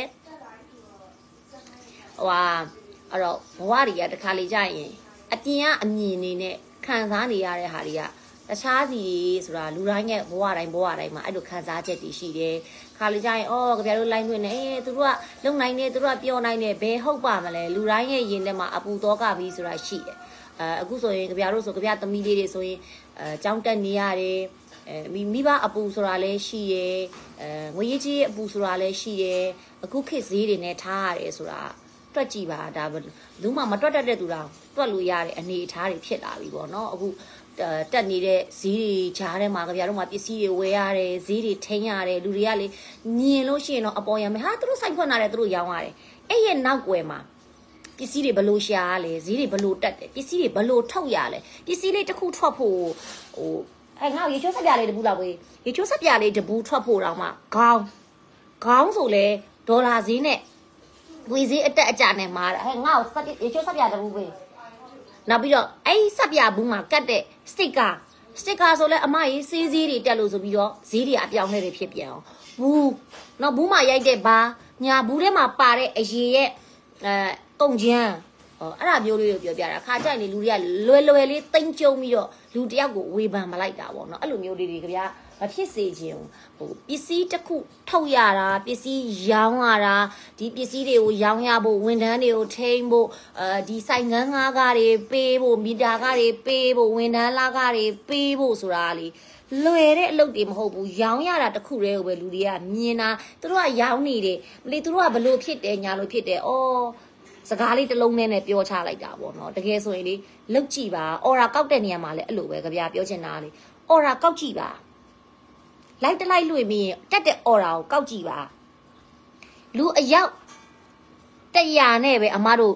ဟိုဟာအဲ့တော့ဘဝတွေကတခါလေကြာရင်အပြင်ကအမြင်နေနဲ့ခံစားနေရတဲ့ဟာတွေကတခြားစီဆိုတာလူတိုင်းရဲ့ဘဝတိုင်းဘဝတိုင်းမှာအဲ့လိုခံစားချက်တွေရှိတယ်ခါလေကြာရင်အော်ကြပြတို့လိုင်းသွင်းနေအေးသူတို့ကလုံနိုင်နေသူတို့ကပျော်နိုင်နေဘယ်ဟုတ်ပါမလဲလူတိုင်းရဲ့ရင်ထဲမှာအပူတော့ကပြီးဆိုတာရှိတယ်အဲအခုဆိုရင်ကြပြတို့ဆိုကြပြသမီးလေးတွေဆိုရင်အဲကြောင်းတက်နေရတယ်အဲမိမိဘအပူဆိုတာလည်းရှိရယ်အဲငွေရေးကြီးအပူဆိုတာလည်းရှိရယ်အခုခေတ်ဈေးတွေနဲ့ထားရတယ်ဆိုတာတွက်ကြည့်ပါဒါလူမှမတွက်တတ်တဲ့သူတောင်တွက်လို့ရတဲ့အနေအထားတွေဖြစ်လာပြီပေါ့နော်အခုတက်နေတဲ့ဈေးတွေဂျားထဲမှာကြပြတော့မှပစ္စည်းတွေဝယ်ရတယ်ဈေးတွေထိန်းရတယ်လူတွေကလေမြင်လို့ရှိရင်တော့အပေါ်ရမယ်ဟာသူတို့ဆိုင်ဖွင့်လာတယ်သူတို့ရောင်းရတယ်အဲ့ရဲ့နောက်ွယ်မှာပစ္စည်းတွေဘလို့ရှာရလဲဈေးတွေဘလို့တက်တယ်ပစ္စည်းတွေဘလို့ထုတ်ရလဲပစ္စည်းလေးတစ်ခုထွက်ဖို့ဟိုအဲငါရေချိုးဆက်ပြလေးတပူလောက်ပဲရေချိုးဆက်ပြလေးတပူထွက်ဖို့တော့မှခေါင်းခေါင်းဆိုလဲဒေါ်လာဈေးနဲ့ဝေဈေးအတက်အကျနဲ့မှာဟဲ့ငါ့ကိုဆက်ရေချိုးဆက်ပြတပူပဲနောက်ပြီးတော့အဲ့ဆက်ပြဘူးမှာကတ်တဲ့စတစ်ကာစတစ်ကာဆိုလဲအမကြီးစေးဈေးတွေတက်လို့ဆိုပြီးတော့ဈေးတွေအပြောင်းလဲတွေဖြစ်ပြန်အောင်ဘူးနောက်ဘူးမှာရိုက်တဲ့ဘာညာဘူးထဲမှာပါတဲ့အရေရဲ့အဲတုံချမ်းဟောအဲ့ဒါမျိုးလေးကိုပြောပြတာခါကြိုက်နေလူတွေကလွယ်လွယ်လေးတိမ့်ကျုံပြီးတော့လူတယောက်ကိုဝေဖန်မလိုက်တာပေါ့နော်အဲ့လိုမျိုးလေးတွေကြဗျာမဖြစ်စေခြင်းဟိုပစ္စည်းတစ်ခုထုတ်ရတာပစ္စည်းရောင်းရတာဒီပစ္စည်းတွေကိုရောင်းရဖို့ဝန်ထမ်းတွေကိုထိန်းဖို့အဲဒီဆိုင်ငန်းငါးကားတွေပေးဖို့မီတာကားတွေပေးဖို့ဝန်ထမ်းလာကားတွေပေးဖို့ဆိုတာလေလွယ်တဲ့အလုပ်တွေမဟုတ်ဘူးရောင်းရတာတခုတည်းကိုပဲလူတွေကမြင်တာသူတို့ကရောင်းနေတယ်မလီသူတို့ကဘလို့ဖြစ်တယ်ညာလို့ဖြစ်တယ်အော်စကားလေးတစ်လုံးနဲ့နဲ့ပြောချလိုက်တာပေါ့နော်တကယ်ဆိုရင်လေလုတ်ကြည့်ပါအော်ရာကောက်တဲ့နေရာမှာလည်းအဲ့လိုပဲကြပြပြောချင်တာလေအော်ရာကောက်ကြည့်ပါလိုက်တလိုက်လွှင့်ပြီးတက်တဲ့အော်ရာကိုကောက်ကြည့်ပါလူအယောက်တရာနဲ့ပဲအမတို့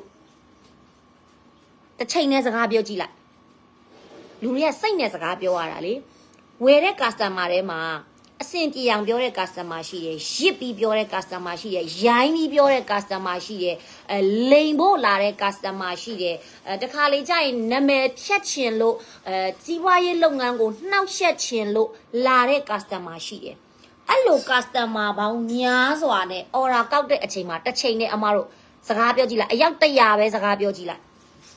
တစ်ချိန်နဲ့စကားပြောကြည့်လိုက်လူတွေကစိတ်နဲ့စကားပြောရတာလေဝယ်တဲ့ customer တွေမှာအဆင်ပြေအောင်ပြောတဲ့ customer ရှိတယ်ရစ်ပြီးပြောတဲ့ customer ရှိတယ်ရိုင်းပြီးပြောတဲ့ customer ရှိတယ်အဲလိန်ဖို့လာတဲ့ customer ရှိတယ်အဲတခါလေကြာရင်နာမည်ဖြတ်ချင်လို့အဲကြီးပွားရေးလုပ်ငန်းကိုနှောက်ယှက်ချင်လို့လာတဲ့ customer ရှိတယ်အဲ့လို customer ပေါင်းများစွာနဲ့ order ကောက်တဲ့အချိန်မှာတစ်ချိန်နဲ့အမတို့စကားပြောကြည့်လိုက်အယောက်တရာပဲစကားပြောကြည့်လိုက်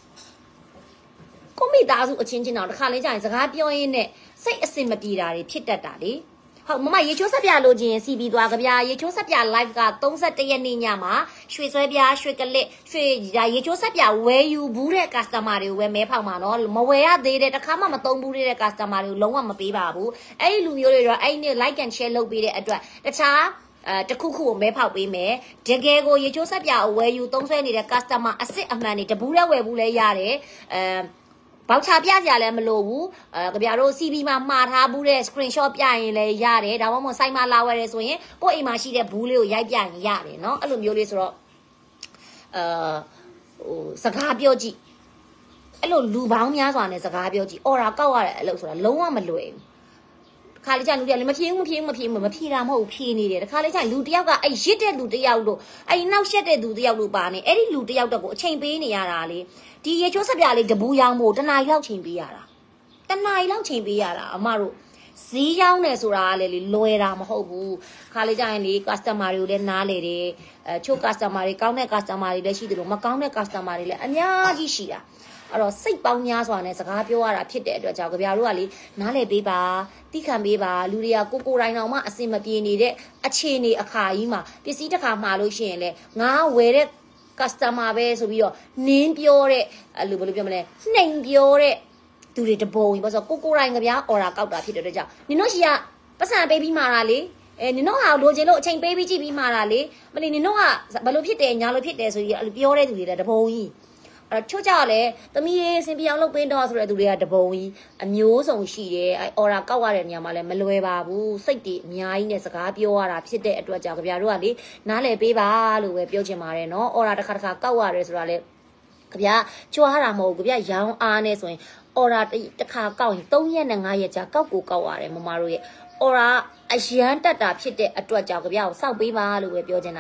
ကိုမိသားစုအချင်းချင်းတော့တခါလေကြာရင်စကားပြောရင်းနဲ့စိတ်အဆင်မပြေတာတွေဖြစ်တတ်တာလေဟုတ်မမရေချိုးဆက်ပြလို့ချင်းစီပြီးသွားကြဗျာရေချိုးဆက်ပြ live ကသုံးဆယ့်တစ်ရက်နေ့ညမှာရွှေဆွဲပြားရွှေကလစ်ရွှေဒါရေချိုးဆက်ပြဝယ်ယူဘူးတဲ့ customer တွေကိုပဲမဲဖောက်မှာနော်မဝယ်ရသေးတဲ့တခါမှမသုံးဘူးတဲ့ customer တွေကိုလုံးဝမပေးပါဘူးအဲ့ဒီလူမျိုးတွေတော့အဲ့ဒီ like and share လုပ်ပေးတဲ့အတွက်တခြားအဲတခုခုကိုမဲဖောက်ပေးမယ်တကယ်ကိုရေချိုးဆက်ပြအဝယ်ယူသုံးဆွဲနေတဲ့ customer အစ်စ်အမှန်တွေတဘူးတဲ့ဝယ်ဘူးလဲရတယ်အဲဘောက်ချပြကြလည်းမလိုဘူးအဲကြပြတို့ C B မှာမှားထားဘူးတဲ့ screenshot ပြရင်လည်းရတယ်ဒါမှမဟုတ်စိုက်မှာလာဝယ်ရဲဆိုရင်ကိုယ့်အိမ်မှာရှိတဲ့ဘူးလေးကိုရိုက်ပြရင်ရတယ်เนาะအဲ့လိုမျိုးလေးဆိုတော့အဲဟိုစကားပြောကြည့်အဲ့လိုလူပေါင်းများစွာနဲ့စကားပြောကြည့်အော်ရာကောက်ရတဲ့အလုပ်ဆိုတာလုံးဝမလွယ်ဘူးခါလေးကျလူတယောက်လည်းမဖြေဘူးမဖြေဘူးမဖြေဘူးမဖြေတာမဟုတ်ဘူးဖြေနေတယ်တခါလေးကျလူတယောက်ကအဲ့ရစ်တဲ့လူတယောက်တို့အဲ့နောက်ရှက်တဲ့လူတယောက်တို့ပါနေအဲ့ဒီလူတယောက်တော့ကိုအချိန်ပေးနေရတာလေဒီရေချိုးဆက်ပြလေးတပူရောင်းဖို့တနားရီလောက်ချိန်ပေးရတာတနားရီလောက်ချိန်ပေးရတာအမတို့ဈေးရောင်းတယ်ဆိုတာလည်းလေလွယ်တာမဟုတ်ဘူးခါလေးကျရင်လေ customer တွေကိုလည်းနားလေတယ်အဲချို့ customer တွေကောင်းတဲ့ customer တွေလည်းရှိတယ်လို့မကောင်းတဲ့ customer တွေလည်းအများကြီးရှိတာအဲ့တော့စိတ်ပေါင်းများစွာနဲ့စကားပြောရတာဖြစ်တဲ့အတွက်ကြောင့်ကြပြတို့ကလေနားလေပေးပါတိခံပေးပါလူတွေကကိုကိုတိုင်းတော်မှအစင်မပြေနေတဲ့အခြေအနေအခါကြီးမှာပစ္စည်းတစ်ခါမှာလို့ရှိရင်လေငါဝယ်တဲ့ customer ပဲဆိုပြီးတော့နင်းပြောတဲ့အဲ့လိုဘယ်လိုပြောမလဲနှိမ်ပြောတဲ့သူတွေတပုံကြီးပေါ့ဆိုကိုကိုတိုင်းကြပြ order ကောက်တာဖြစ်တဲ့အတွက်ကြောင့်နင်တို့ရှိကပတ်စံပေးပြီးမှာလားလေအဲနင်တို့ဟာလိုချင်လို့အချိန်ပေးပြီးကြည့်ပြီးမှာလားလေမလီနင်တို့ကဘယ်လိုဖြစ်တယ်ညာလိုဖြစ်တယ်ဆိုပြီးပြောတဲ့သူတွေလည်းတပုံကြီးအဲ့ချို့ကြလဲသမီးရေးစင်ပြအောင်လုပ်ပေးတော့ဆိုတဲ့သူတွေကတပုံကြီးအမျိုးစုံရှိတယ်အဲ order ကောက်ရတဲ့နေရာမှာလည်းမလွယ်ပါဘူးစိတ်တွေအများကြီးနဲ့စကားပြောရတာဖြစ်တဲ့အတွက်ကြောင့်ကြပြတို့ကလေနားလည်ပေးပါလို့ပဲပြောချင်ပါတယ်နော် order တစ်ခါတစ်ခါကောက်ရတယ်ဆိုတာလေကြပြကြွားတာမဟုတ်ဘူးကြပြရောင်းအားနဲ့ဆိုရင် order တစ်ခါကောက်ရင်သုံးရက်နဲ့ငါးရက်ကြာကောက်ကိုကောက်ရတယ်မမတို့ရဲ့ order အရန်တက်တာဖြစ်တဲ့အတွက်ကြောင့်ကြပြကိုစောက်ပေးပါလို့ပဲပြောချင်တာ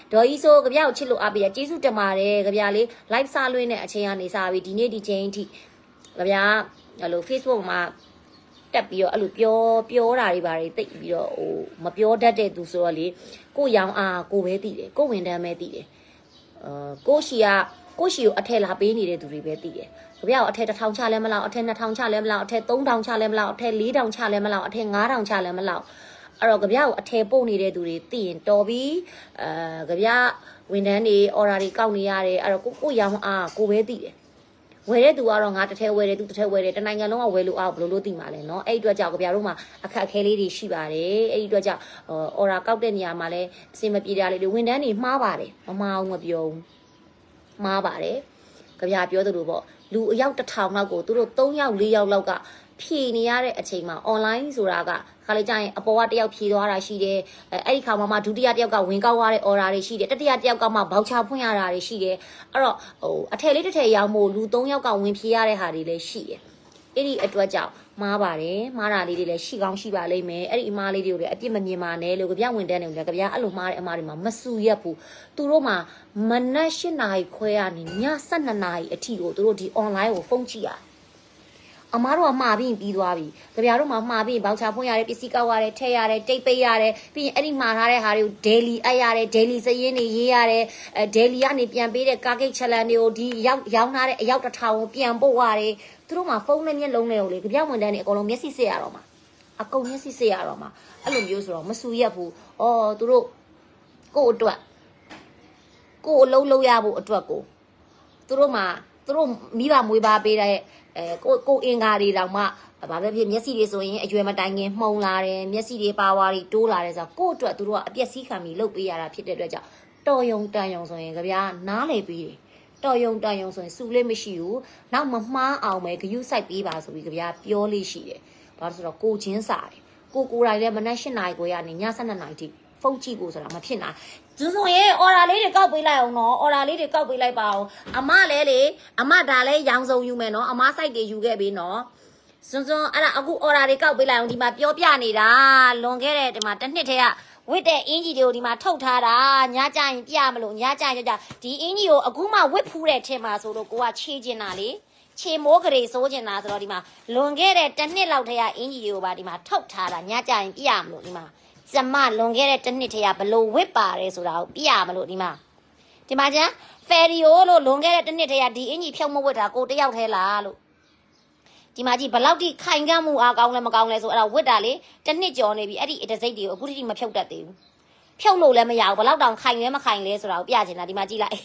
ဒေါ်ကြီးဆိုကြပြကိုချစ်လို့အားပေးတယ်ကျေးဇူးတင်ပါတယ်ကြပြလေး live စားလွှင့်တဲ့အချိန်ကနေစားပြီးဒီနေ့ဒီချိန်ထိကြပြအဲ့လို Facebook မှာတက်ပြီးတော့အဲ့လိုပြောပြောတာတွေပါတယ်တိတ်ပြီးတော့ဟိုမပြောတတ်တဲ့သူဆိုတော့လေကိုရောင်အားကိုပဲသိတယ်ကိုဝင်တန်းပဲသိတယ်အာကိုရှီကကိုရှီကိုအထက်လာပေးနေတဲ့သူတွေပဲသိတယ်ကြပြကိုအထက်တစ်ထောင်ချလဲမလောက်အထက်နှစ်ထောင်ချလဲမလောက်အထက်သုံးထောင်ချလဲမလောက်အထက်လေးထောင်ချလဲမလောက်အထက်ငါးထောင်ချလဲမလောက်အဲ့တော့ကြပြကိုအထယ်ပို့နေတဲ့သူတွေသိရင်တော်ပြီအာကြပြဝန်ထမ်းတွေအော်ဒါတွေကောက်နေရတယ်အဲ့တော့ကိုကိုရောင်အားကိုပဲသိတယ်ဝယ်တဲ့သူကတော့ငါတစ်ထဲဝယ်တယ်သူတစ်ထဲဝယ်တယ်တနိုင်ငံလုံးကဝယ်လို့အောင်ဘယ်လိုလုပ်သိမှာလဲเนาะအဲ့ဒီအတွက်ကြောင့်ကြပြတို့မှာအခက်အခဲလေးတွေရှိပါတယ်အဲ့ဒီအတွက်ကြောင့်အော်ဒါကောက်တဲ့နေရာမှာလည်းအစင်မပြေတာလေးတွေဝန်ထမ်းတွေမှားပါတယ်မမှားဘူးမပြောဘူးမှားပါတယ်ကြပြပြောသလိုပေါ့လူအယောက်တစ်ထောင်လောက်ကိုသူတို့သုံးယောက်လေးယောက်လောက်ကဖြေနေရတဲ့အချိန်မှာ online ဆိုတာကခါလေးကျရင်အပေါ်ကတယောက်ဖြေသွားတာရှိတယ်အဲအဲ့ဒီခါမှာမှဒုတိယတယောက်ကဝင်ကောက်ရတဲ့ order တွေရှိတယ်တတိယတယောက်ကမှ voucher ဖွင့်ရတာတွေရှိတယ်အဲ့တော့ဟိုအထည်လေးတစ်ထည်ရောက်မို့လူသုံးယောက်ကဝင်ဖြေရတဲ့ဟာတွေလည်းရှိတယ်အဲ့ဒီအတွက်ကြောင့်မှားပါတယ်မှားတာလေးတွေလည်းရှိကောင်းရှိပါလိမ့်မယ်အဲ့ဒီအမားလေးတွေကိုလည်းအပြစ်မမြင်ပါနဲ့လို့ကြပြဝင်တဲ့နေလည်းကြပြအဲ့လိုမှားတဲ့အမားတွေမှာမဆူရက်ဘူးသူတို့မှာမနက်၈နာရီခွဲကနေည၁၂နာရီအထိကိုသူတို့ဒီ online ကိုဖုန်းကြည့်ရအမားတို့ကမှားပြီးပြီးသွားပြီကြပြတို့မှာမှားပြီးဘောက်ချဖွင့်ရတယ်ပစ္စည်းကောက်ရတယ်ထည့်ရတယ်တိတ်ပိတ်ရတယ်ပြီးရင်အဲ့ဒီမှာထားတဲ့ဟာတွေကို daily အပ်ရတယ် daily စရင်းတွေရေးရတယ်အဲ daily ကနေပြန်ပေးတဲ့ cargate challenge တွေကိုဒီရောက်ရောင်းထားတဲ့အယောက်တစ်ထောင်ကိုပြန်ပို့ရတယ်သူတို့မှာဖုန်းနဲ့မျက်လုံးနဲ့ကိုလေကြပြဝန်တန်းတွေအကုန်လုံးမျက်စိစစ်ရတော့မှာအကုန်မျက်စိစစ်ရတော့မှာအဲ့လိုမျိုးဆိုတော့မဆူရက်ဘူးအော်သူတို့ကို့အတွက်ကို့အလုံးလုံးရဖို့အတွက်ကိုသူတို့မှာသူတို့မိဘမွေးပါပေးတဲ့အဲကိုကိုအင်္ဂါတွေတောင်မှဘာပဲဖြစ်မျက်စိတွေဆိုရင်အရွယ်မတိုင်ခင်မှုံလာတယ်မျက်စိတွေပါဝါတွေတိုးလာတယ်ဆိုတော့ကို့အတွက်သူတို့ကအပြက်စီးခံပြီးလုပ်ပေးရတာဖြစ်တဲ့အတွက်ကြောင့်တော်ယုံတန်ယုံဆိုရင်ကြဗျာနားလေပြီးတယ်တော်ယုံတန်ယုံဆိုရင်စူလေးမရှိဘူးနောက်မမှားအောင်ပဲဂယုစိုက်ပေးပါဆိုပြီးကြဗျာပြောလေးရှိတယ်ဘာလို့ဆိုတော့ကိုချင်းစားတယ်ကိုကိုယ်တိုင်လည်းမနက်၈နာရီကိုရနေည၁၂နာရီထိဖုန်းကြည့်ဖို့ဆိုတာမဖြစ်နိုင်ဇွန်းဇွန်ရဲ့အော်ဒါလေးတွေကောက်ပေးလိုက်အောင်နော်အော်ဒါလေးတွေကောက်ပေးလိုက်ပါအောင်အမလည်းလေအမဒါလည်းရောင်စုံယူမယ်နော်အမစိုက်တွေယူခဲ့ပြီနော်ဇွန်းဇွန်အဲ့ဒါအခုအော်ဒါတွေကောက်ပေးလိုက်အောင်ဒီမှာပြောပြနေတာလွန်ခဲ့တဲ့ဒီမှာတစ်နှစ်တည်းကဝစ်တဲ့အင်ကြီးတွေကိုဒီမှာထုတ်ထားတာညကြရင်ပြမလို့ညကြရင်ကြဒီအင်ကြီးကိုအခုမှဝစ်ဖူးတဲ့ထင်မှာဆိုလို့ကိုကချေးကျင်တာလေချေမိုးကလေးစိုးကျင်တာဆိုတော့ဒီမှာလွန်ခဲ့တဲ့တစ်နှစ်လောက်တည်းကအင်ကြီးတွေကိုပါဒီမှာထုတ်ထားတာညကြရင်ပြမလို့ဒီမှာကျမလွန်ခဲ့တဲ့တစ်နှစ်တည်းကဘလို့ဝစ်ပါတယ်ဆိုတာကိုပြမလို့ဒီမှာဒီမှာကျန်ဖယ်ရီယိုလို့လွန်ခဲ့တဲ့တစ်နှစ်တည်းကဒီအင်ကြီးဖြုံမဝစ်တာကိုတယောက်ထဲလားလို့ဒီမှာကြည့်ဘလောက်ထိခိုင်ကမ်းမှုအားကောင်းလဲမကောင်းလဲဆိုအဲ့ဒါဝစ်တာလေတစ်နှစ်ကျော်နေပြီအဲ့ဒီတစိမ့်တွေကိုအခုထိမဖြုတ်တတ်သေးဘူးဖြုတ်လို့လည်းမရဘူးဘလောက်တောင်ခိုင်လဲမခိုင်လဲဆိုတာကိုပြချင်တာဒီမှာကြည့်လိုက်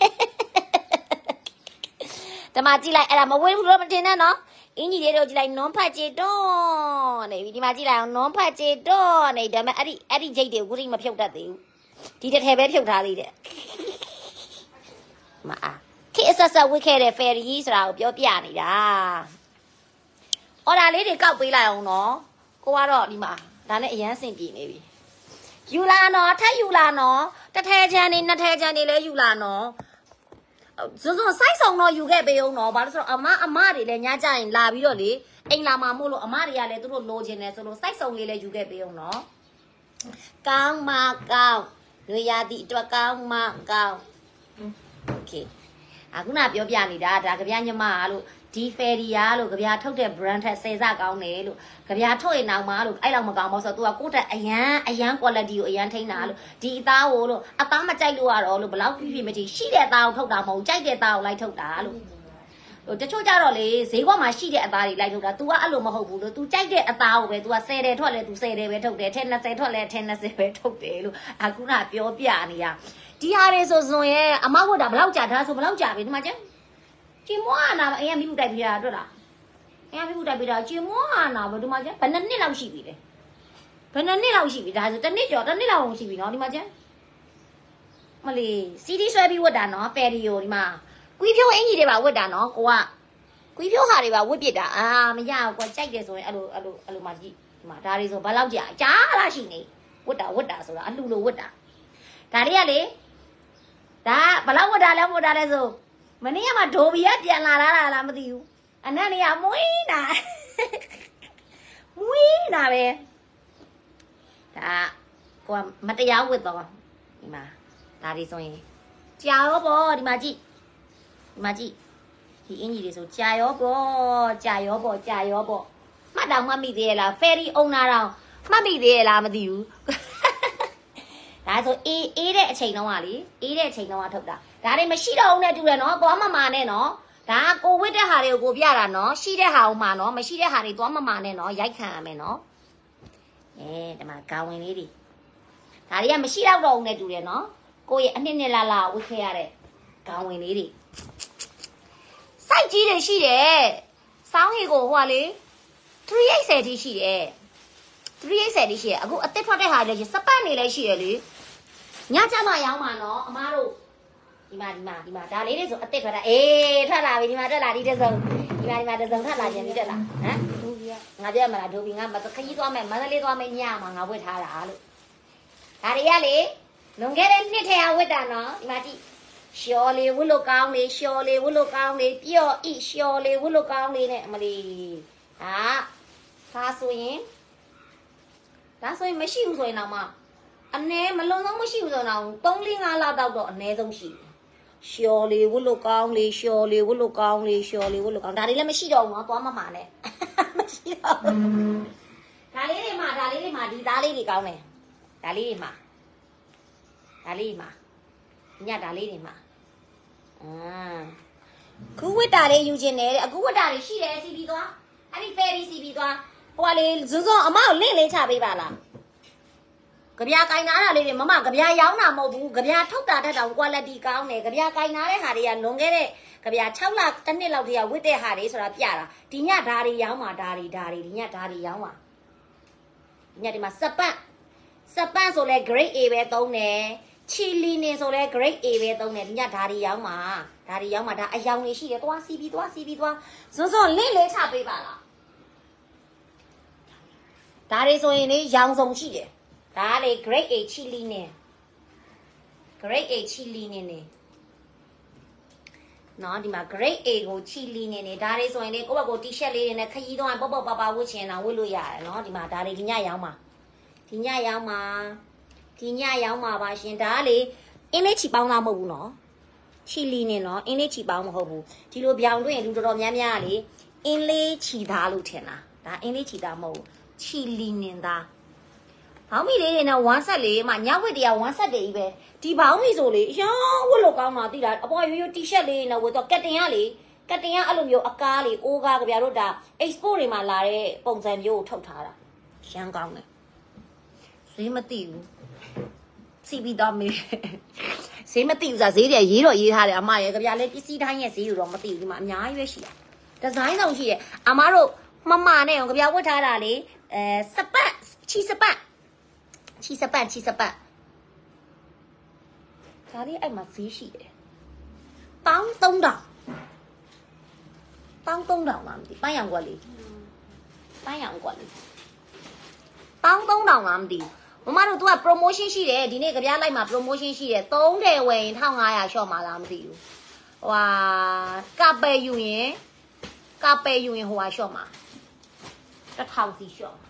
ဒီမှာကြည့်လိုက်အဲ့ဒါမဝစ်ဘူးလို့မတင်နဲ့နော်အင်ကြီးလေးတို့ကြည့်လိုက်နွန်ဖတ်ချေတွန်းနေပြီဒီမှာကြည့်လိုက်အောင်နွန်ဖတ်ချေတွန်းနေဒါပေမဲ့အဲ့ဒီအဲ့ဒီဂျိတ်တွေကိုအခုထိမဖြုတ်တတ်သေးဘူးဒီတစ်ထည်ပဲဖြုတ်ထားသေးတယ်မအားခေအဆက်ဆက်ဝစ်ခဲ့တဲ့ဖယ်ရီဆိုတာကိုပြောပြနေတာအော်ဒါလေးတွေကောက်ပေးလိုက်အောင်နော်ကိုကတော့ဒီမှာဒါနဲ့အရန်စင်ပြေနေပြီယူလာနော်ထပ်ယူလာနော်တစ်ထည်ချမ်းနေနှစ်ထည်ချမ်းနေလဲယူလာနော်ဇွန်းဇွန်းစိုက်ဆောင်တော့ယူခဲ့ပေးအောင်နော်ဘာလို့ဆိုတော့အမအမတွေလည်းညကြရင်လာပြီးတော့လေအိမ်လာမှာမို့လို့အမတွေကလည်းသူတို့လိုချင်တယ်ဆိုလို့စိုက်ဆောင်လေးလည်းယူခဲ့ပေးအောင်နော်ကောင်းမကောင်းရွေရသည့်အတွက်ကောင်းမကောင်းโอเคအခုနပြောပြနေတာဒါကြပြညမလို့ဒီဖယ်ရီယာလို့ကြပြထုတ်တဲ့ brand ထက်ဆယ်ဆကောင်းတယ်လို့ကြပြထုတ်ရင်နောက်မှလို့အဲ့လောက်မကောင်းဘူးဆိုတော့ तू ကကိုယ့်တက်အရန်အရန် quality ကိုအရန်ထိန်းတာလို့ဒီအသားကိုလို့အသားမကြိုက်လို့ရတော့လို့ဘလောက်ဖြစ်ဖြစ်မကြည့်ရှိတဲ့အသားကိုထုတ်တာမဟုတ်ကြိုက်တဲ့အသားကိုလိုက်ထုတ်တာလို့ဟိုတချို့ကြတော့လေဈေးကွက်မှာရှိတဲ့အသားတွေလိုက်ထုတ်တာ तू ကအဲ့လိုမဟုတ်ဘူးလို့ तू ကြိုက်တဲ့အသားကိုပဲ तू ကဆယ်တယ်ထွက်လဲ तू ဆယ်တယ်ပဲထုတ်တယ်ထဲနှစ်ဆယ်ထွက်လဲထဲနှစ်ဆယ်ပဲထုတ်တယ်လို့အခုနပြောပြနေတာဒီဟာတွေဆိုစွန်ရဲ့အမဝတ်တာဘလောက်ကြာထားဆိုဘလောက်ကြာပြီဒီမှာကျကျင်မွားနာအရင်မိဘူးတိုက်ပြတာတွေ့လားအရင်မိဘူးတိုက်ပြတာကျင်မွားနာဘယ်ဒီမှာကျဘယ်နှစ်နှစ်လောက်ရှိပြီလဲဘယ်နှစ်နှစ်လောက်ရှိပြီဒါဆိုတစ်နှစ်ကျော်တစ်နှစ်လောက်ရှိပြီနော်ဒီမှာကျမလီစီဒီဆွဲပြီးဝတ်တာနော်ဖယ်ရီယိုဒီမှာကွီးဖြိုးအင်ကြီးတွေပါဝတ်တာနော်ကိုကကွီးဖြိုးဟာတွေပါဝတ်ပစ်တာအာမရဘူးကွာကြိုက်တယ်ဆိုရင်အဲ့လိုအဲ့လိုအဲ့လိုမှကြည့်ဒီမှာဒါတွေဆိုဘယ်လောက်ကြာကြားလားရှိနေဝတ်တာဝတ်တာဆိုတာအလှလိုဝတ်တာဒါတွေကလေဒါဘယ်လောက်ဝတ်တာလဲဝတ်တာလဲဆိုမနေ့ကမှဒိုဘီကပြန်လာတာလားမသိဘူးအနက်နေကမွေးတာမွေးတာပဲဒါကိုကမတရားဝတ်တော့ဒီမှာဒဒါတွေဆိုရင်ကြာရောပေါ့ဒီမှာကြည့်ဒီမှာကြည့်ဒီအင်ကြီးတွေဆိုကြာရောပေါ့ကြာရောပေါ့ကြာရောပေါ့မှတ်တော့မှတ်မိသေးရဲ့လားဖယ်ရီအုံနာတော့မှတ်မိသေးရဲ့လားမသိဘူးဒါဆိုအေးအေးတဲ့အချိန်တော့ကလေအေးတဲ့အချိန်တော့ကထုတ်တာဒါတွေမရှိတော့ဘူးနဲ့တူတယ်နော်သွားမမာနဲ့နော်ဒါကိုဝစ်တဲ့ဟာတွေကိုကိုပြတာနော်ရှိတဲ့ဟာဥမာနော်မရှိတဲ့ဟာတွေသွားမမာနဲ့နော်ရိုက်ခံရမယ်နော်အဲဒီမှာကာဝင်လေးတွေဒါတွေကမရှိတော့တော့ဘူးနဲ့တူတယ်နော်ကိုရဲ့အနှစ်နှစ်လာလာဝစ်ခဲ့ရတဲ့ကာဝင်လေးတွေစိုက်ကြီးတွေရှိတယ်စောင်းရီကိုဟိုကလေthree eightyတိရှိတယ်three eightyတိရှိတယ်အခုအသက်ထွက်တဲ့ဟာလည်းစပတ်နေလည်းရှိတယ်လေညကျမှရောင်းမှာနော်အမားတို့ဒီမှာဒီမှာဒီမှာဒါလေးတွေဆိုအသက်ထွက်တာအေးထွက်လာပြီဒီမှာတက်လာဒီတစ်စုံဒီမှာဒီမှာတစ်စုံထွက်လာပြန်ပြီတက်လာဟမ်ဒိုးကြီးငါပြမလားဒိုးကြီးငါမခကြီးသွားမယ်မန္တလေးသွားမယ်ညမှာငါဝတ်ထားတာလို့ဒါတွေကလေလွန်ခဲ့တဲ့နှစ်ထဲကဝတ်တာနော်ဒီမှာကြည့်ရှော်လေးဝတ်လို့ကောင်းလေရှော်လေးဝတ်လို့ကောင်းလေပျော့ဤရှော်လေးဝတ်လို့ကောင်းလေနဲ့အမလီဟာဒါဆိုရင်ဒါဆိုရင်မရှိဘူးဆိုရင်တော့မှအနည်းမလုံးဆုံးမရှိဘူးဆိုတော့သုံးလေးငါးလောက်တော့အနည်းဆုံးရှိတယ်ရှော်လေးဝတ်လို့ကောင်းလေရှော်လေးဝတ်လို့ကောင်းလေရှော်လေးဝတ်လို့ကောင်းဒါတွေလည်းမရှိတော့ဘူးနော်သွားမမှာနဲ့မရှိတော့ဘူးဒါလေးတွေမှာဒါလေးတွေမှာဒီသားလေးတွေကောင်းတယ်ဒါလေးတွေမှာဒါလေးတွေမှာညဒါလေးတွေမှာအာခုဝတ်တာလေးယူခြင်းတယ်အခုဝတ်တာတွေရှိတယ်စီပြီးသွားအဲ့ဒီဖယ်ရီစီပြီးသွားဟိုကလေဇွန်းဇွန်းအမကိုလင့်လေးချပေးပါလားကြပြာကင်နာတာလေးတွေမမကြပြာရောင်းတာမဟုတ်ဘူးကြပြာထုတ်တာတက်တောင် quality ကောင်းတယ်ကြပြာကင်နာတဲ့ဟာတွေကလွန်ခဲ့တဲ့ကြပြာ၆လတစ်နှစ်လောက်တည်းကဝတ်တဲ့ဟာတွေဆိုတာပြတာဒီညဓာရီရောင်းမှာဓာရီဓာရီဒီညဓာရီရောင်းမှာဒီညဒီမှာစပတ်စပတ်ဆိုလဲ grade A ပဲသုံးတယ်ချီလီနေဆိုလဲ grade A ပဲသုံးတယ်ဒီညဓာရီရောင်းမှာဓာရီရောင်းမှာဒါအယောင်တွေရှိတယ်သွားစီပြီးသွားစီပြီးသွားဇွန်းဇွန်းလင့်လေးချပေးပါလားဒါတွေဆိုရင်လေရောင်စုံရှိတယ်ဒါလေ grade A ချီလီနေ grade A ချီလီနေနေနော်ဒီမှာ grade A ကိုချီလီနေနေဒါတွေဆိုရင်လေကိုယ့်ဘက်ကို t-shirt လေးတွေနဲ့ခရီးတော့ပေါ့ပေါ့ပါပါဝတ်ချင်တာဝတ်လို့ရတယ်နော်ဒီမှာဒါတွေဒီညရောင်းမှာဒီညရောင်းမှာဒီညရောင်းမှာပါရှင်ဒါကလေအင်းလေးချီပေါင်းသားမဟုတ်ဘူးနော်ချီလီနေနော်အင်းလေးချီပေါင်းမဟုတ်ဘူးဒီလိုပြောင်တွေ့ရင်လူတော်တော်များများလေအင်းလေးချီသားလို့ထင်တာဒါအင်းလေးချီသားမဟုတ်ဘူးချီလီနေသားဘောင်းမီလေးတွေနဲ့ဝမ်းဆက်လေးမှညဝတ်တရားဝမ်းဆက်တွေကြီးပဲဒီဘောင်းမီဆိုလေရောင်းဝတ်လို့ကောင်းတာသိလားအပေါ်ရိုးရိုး t-shirt လေးနဲ့ဝတ်တော့ကတ်တင်ကလေကတ်တင်ကအဲ့လိုမျိုးအကားလေးအိုးကားကြပြတို့ဒါ export တွေမှာလာတဲ့ပုံစံမျိုးကိုထုတ်ထားတာရမ်းကောင်းတယ်ဈေးမသိဘူးစီပြီးတော့မေးဈေးမသိဘူးဆိုတာဈေးတွေရေးတော့ရေးထားတယ်အမရဲ့ကြပြလဲပစ္စည်းတိုင်းရဲ့ဈေးကိုတော့မသိဘူးဒီမှာအများကြီးပဲရှိတာဒီဇိုင်းဆောင်ရှိတယ်အမတို့မမနဲ့အောင်ကြပြဝတ်ထားတာလေအဲစပတ်ချီစပတ်ချီစပတ်ချီစပတ်ဒါလေးအဲ့မှာဈေးရှိတယ်ပေါင်းသုံးတောင်ပေါင်းသုံးတောင်လားမသိပန်းရောင်ကွက်လေးပန်းရောင်ကွက်လေးပေါင်းသုံးတောင်လားမသိမမတို့ तू က promotion ရှိတယ်ဒီနေ့ကြပြလိုက်မှာ promotion ရှိတယ်သုံးတယ်ဝယ်ရင်တစ်ငါးရာရှော့မှာလားမသိဘူးဟွာကပယ်ယူရင်ကပယ်ယူရင်ဟိုဟာရှော့မှာတစ်ထောင်စီရှော့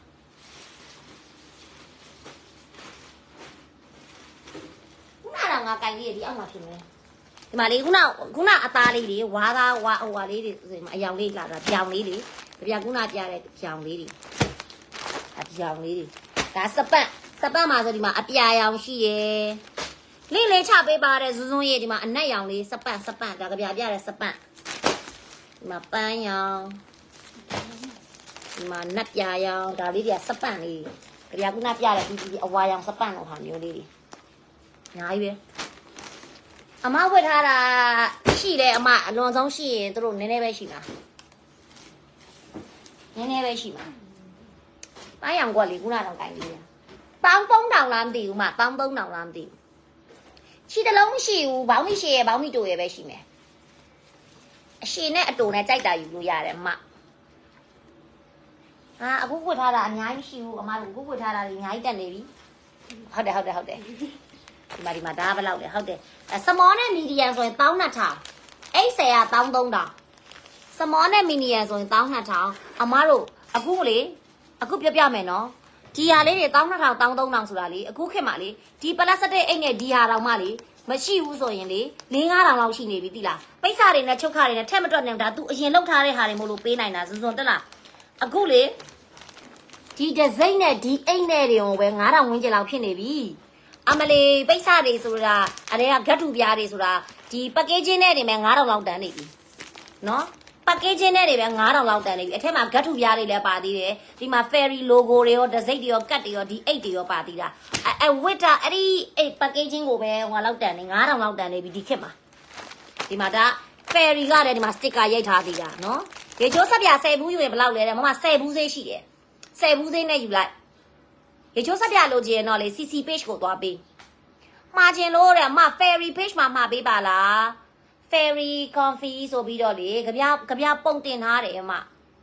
ခုနကငါကြိုင်လေးဒီအောက်မှာဖြစ်နေဒီမှာလေခုနခုနအသားလေးတွေဝါသားဝါဟိုဟာလေးတွေဆိုရင်အယောင်လေးလာတာပြောင်လေးတွေကြပြခုနပြတဲ့ပြောင်လေးတွေအပြောင်လေးတွေဒါစပတ်စပတ်မှာဆိုဒီမှာအပြာရောင်ရှိရယ်လင်းလေးချပေးပါတဲ့ဇွန်းဇွန်းရဲ့ဒီမှာအနက်ရောင်လေးစပတ်စပတ်ဒါကြပြပြတဲ့စပတ်ဒီမှာပန်းရောင်ဒီမှာနက်ပြာရောင်ဒါလေးတွေကစပတ်လေးကြပြခုနပြတဲ့ဒီဒီအဝါရောင်စပတ်လို့ဟာမျိုးလေးတွေအများကြီးပဲအမဝတ်ထားတာရှိတယ်အမအလွန်ဆုံးရှိရင်တို့နည်းနည်းပဲရှိမှာနည်းနည်းပဲရှိမှာပန်းရောင်ကွက်လေးခုနတော့ကြိုင်လေးပေါင်းသုံးတောင်လားမသိဘူးမပေါင်းသုံးတောင်လားမသိဘူးခြေတလုံးမရှိဘူးဘောင်းမရှိရဲ့ဘောင်းမီတိုရဲ့ပဲရှိမယ်အရှင်နဲ့အတူနဲ့ကြိုက်တာယူလို့ရတယ်မဟာအခုဝတ်ထားတာအများကြီးရှိဘူးအမတို့အခုဝတ်ထားတာတွေအများကြီးတက်နေပြီဟုတ်တယ်ဟုတ်တယ်ဟုတ်တယ်ဒီမှာဒီမှာဒါဘယ်လောက်လဲဟုတ်တယ်စမောနဲ့မီဒီယမ်ဆိုရင်တစ်ထောင်အိတ်ဆယ်ကတစ်ထောင်သုံးထောင်စမောနဲ့မီဒီယမ်ဆိုရင်တစ်ထောင်နှစ်ထောင်အမတို့အခုလေအခုပြပြမယ်နော်ဒီဟာလေးတွေတောင်းနှစ်ထောင်တောင်းသုံးထောင်ဆိုတာလေအခုခေတ်မှာလေဒီပလတ်စတစ်အိတ်နဲ့ဒီဟာတောင်မှလေမရှိဘူးဆိုရင်လေ၄၅ထောင်လောက်ရှိနေပြီတိလားပိတ်စာတွေနဲ့ချုပ်ခါတွေနဲ့ထက်မတွက်နိုင်ဒါ तू အရင်လောက်ထားတဲ့ဟာတွေမို့လို့ပေးနိုင်တာစွန်းစွန်းတက်လားအခုလေဒီဒီဇိုင်းနဲ့ဒီအိတ်နဲ့တွေကိုပဲ၅ထောင်ဝန်းကျင်လောက်ဖြစ်နေပြီအမလီပိတ်စာတွေဆိုတာအဲဒါကဂတ်တူပြားတွေဆိုတာဒီ packaging နဲ့တွေမဲ့၅ထောင်လောက်တန်းနေပြီနော် packaging နဲ့တွေပဲ၅ထောင်လောက်တန်းနေပြီအထက်မှာဂတ်တူပြားတွေလည်းပါသေးတယ်ဒီမှာ ferry logo တွေရော design တွေရောကတ်တွေရောဒီအိတ်တွေရောပါသေးတာအဲဝစ်တာအဲ့ဒီအိတ် packaging ကိုပဲဟိုလောက်တန်းနေ၅ထောင်လောက်တန်းနေပြီဒီခေတ်မှာဒီမှာဒါ ferry ကလည်းဒီမှာ sticker ရိုက်ထားသေးတာနော်ရေချိုးဆက်ပြ၁၀ဘူးယူရင်ဘယ်လောက်လဲတဲ့မမ၁၀ဘူးဈေးရှိတယ်၁၀ဘူးဈေးနဲ့ယူလိုက်ရေချိုးဆက်ပြလို့ကြည့်ရင်တော့လေ C C page ကိုသွားပေးမှာကျင်လို့တဲ့မ ferry page မှာမှာပေးပါလား ferry coffee ဆိုပြီးတော့လေကြပြကြပြပုံတင်ထားတယ်အမ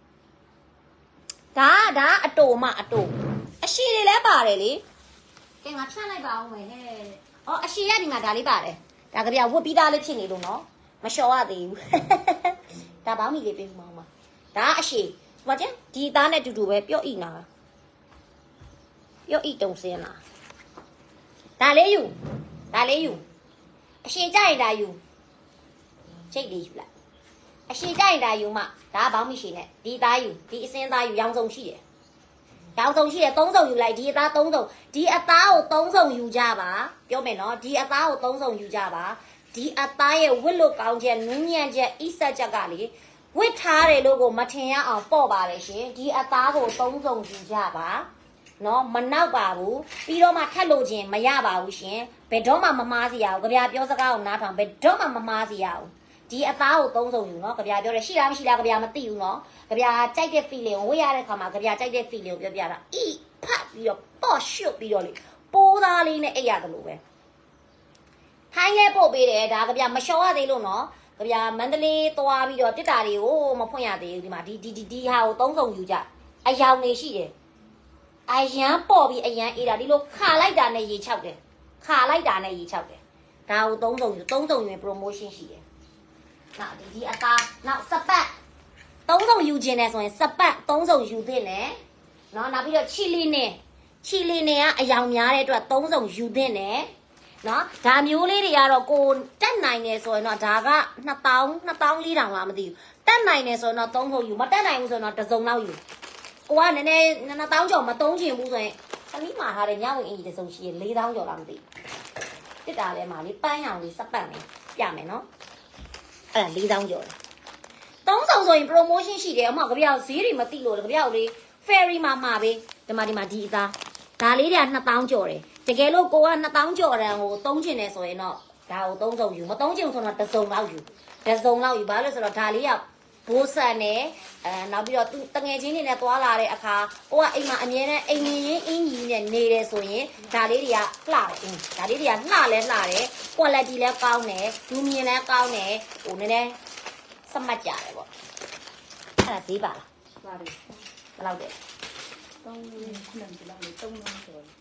ဒါဒါအတူမအတူအရှိတွေလည်းပါတယ်လေကဲငါဖြတ်လိုက်ပါအောင်မယ်ဟဲ့အော်အရှိရဒီမှာဒါလေးပါတယ်ဒါကြပြဝတ်ပြီးသားလေးဖြစ်နေလို့နော်မလျှော်ရသေးဘူးဒါပေါင်းမီလေးပေးမအောင်ပါဒါအရှိဘာကျဒီသားနဲ့တူတူပဲပြော့ဤနာပြော့ဤတုံစင်းလားဒါလေးယူဒါလေးယူအရှိကြိုက်တာယူချိတ်လေးယူလိုက်အရှိကြိုက်တာယူမှဒါဘောင်းမရှိနဲ့ဒီသားယူဒီအစင်းသားယူရောင်စုံရှိတယ်ရောင်စုံရှိတယ်သုံးစုံယူလိုက်ဒီအသားသုံးစုံဒီအသားကိုသုံးစုံယူကြပါပြောမယ်နော်ဒီအသားကိုသုံးစုံယူကြပါဒီအသားရဲ့ဝစ်လို့ကောင်းချက်နူးညံ့ချက်ဣဆက်ချက်ကလေဝစ်ထားတယ်လို့ကိုမထင်ရအောင်ပေါ့ပါတယ်ရှင်ဒီအသားကိုသုံးစုံယူကြပါနော်မနောက်ပါဘူးပြီးတော့မှထက်လို့ခြင်းမရပါဘူးရှင်ဘယ်တော့မှမမားစီရအောင်ကြပြပြောစကားကိုနားထောင်ဘယ်တော့မှမမားစီရအောင်ဒီအသားကိုသုံးစုံယူနော်ကြပြပြောတယ်ရှိလားမရှိလားကြပြမသိဘူးနော်ကြပြကြိုက်တဲ့ feeling ကိုဝေးရတဲ့ခါမှာကြပြကြိုက်တဲ့ feeling ကိုပြောပြတာအီဖတ်ပြီးတော့ပေါ့ရှုပ်ပြီးတော့လေပိုးသားလေးနဲ့အိပ်ရတယ်လို့ပဲထိုင်းလဲပို့ပေးတယ်ဒါကြပြမလျှော်ရသေးလို့နော်ကြပြမန္တလေးသွားပြီးတော့တစ်တာတွေကိုမဖွင့်ရသေးဘူးဒီမှာဒီဒီဒီဟာကိုသုံးစုံယူကြအယောင်နေရှိတယ်အရန်ပေါ့ပြီးအရန်အေးတာဒီလိုခါလိုက်တာနဲ့ရေချောက်တယ်ခါလိုက်တာနဲ့ရေချောက်တယ်ဒါကိုသုံးစုံယူသုံးစုံယူရင် promotion ရှိတယ်နောက်ဒီဒီအသားနောက်စပတ်သုံးစုံယူခြင်းနဲ့ဆိုရင်စပတ်သုံးစုံယူသင့်တယ်နော်နောက်ပြီးတော့ချီလီနဲ့ချီလီနဲ့ကအယောင်များတဲ့အတွက်သုံးစုံယူသင့်တယ်နော်ဒါမျိုးလေးတွေကတော့ကိုတက်နိုင်တယ်ဆိုရင်တော့ဒါကနှစ်သောင်းနှစ်သောင်းလေးတောင်လားမသိဘူးတက်နိုင်တယ်ဆိုရင်တော့သုံးစုံယူမတက်နိုင်ဘူးဆိုရင်တော့တစ်စုံလောက်ယူကိုကနည်းနည်းနှစ်သောင်းကျော်မသုံးချင်ဘူးဆိုရင်သမီးမှာထားတဲ့ညဝင်အင်ကြီးတစ်စုံရှိရင်လေးသောင်းကျော်လားမသိဘူးတစ်တာလဲမှာလေးပန်းရောင်လေးစပတ်မယ်ပြမယ်နော်အဲ့ဒါလေးသောင်းကျော်တယ်သုံးဆောင်ဆိုရင် promotion ရှိတယ်အမကပြောက်ဈေးတွေမသိလို့ကြပြောက်လေး ferry မှာမှာပဲဒီမှာဒီမှာဒီအသားဒါလေးတွေကနှစ်သောင်းကျော်တယ်တကယ်လို့ကိုကနှစ်သောင်းကျော်တန်ကိုသုံးချင်တယ်ဆိုရင်တော့ဒါကိုသုံးစုံယူမသုံးချင်ဘူးဆိုတော့တစ်စုံလောက်ယူတစ်စုံလောက်ယူဘာလို့ဆိုတော့ဒါလေးကဘိုးဆန်နဲ့အဲနောက်ပြီးတော့သူတငယ်ချင်းတွေနဲ့သွားလာတဲ့အခါကိုကအိမ်မှာအမြဲတမ်းအိမ်ငင်းအင်းကြီးနဲ့နေတယ်ဆိုရင်ဒါလေးတွေကလှတယ်အင်းဒါလေးတွေကလှလဲလှတယ် quality လည်းကောင်းတယ်လူမြင်လည်းကောင်းတယ်ဟိုနည်းနည်းစမှတ်ကြတယ်ပေါ့အဲ့ဒါဈေးပါလားပါတယ်ဘယ်လောက်လဲသုံးခုနှစ်ဒီလောက်လေသုံးသောင်းကျော်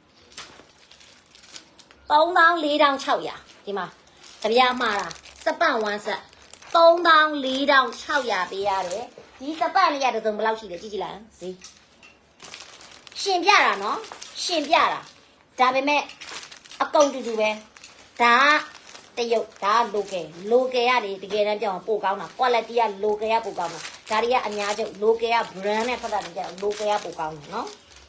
သုံးသောင်းလေးထောင်၆ရာဒီမှာတပြားမှားတာစပတ်ဝမ်းဆက်သုံးသောင်းလေးထောင်၆ရာပေးရတယ်ဒီစပတ်လေးရတဲ့စုံဘယ်လောက်ရှိလဲကြည့်ကြည့်လိုက်ဈေးရှင်ပြတာနော်ရှင်ပြတာဒါပေမဲ့အကုန်တူတူပဲဒါတရုတ်ဒါ local local ရတယ်တကယ်တမ်းပြောင်းပို့ကောင်းတာ quality က local ကပို့ကောင်းတာဒါတွေကအများကျုပ် local က brand နဲ့ဖတ်တာတွေကျတော့ local ကပို့ကောင်းတယ်နော်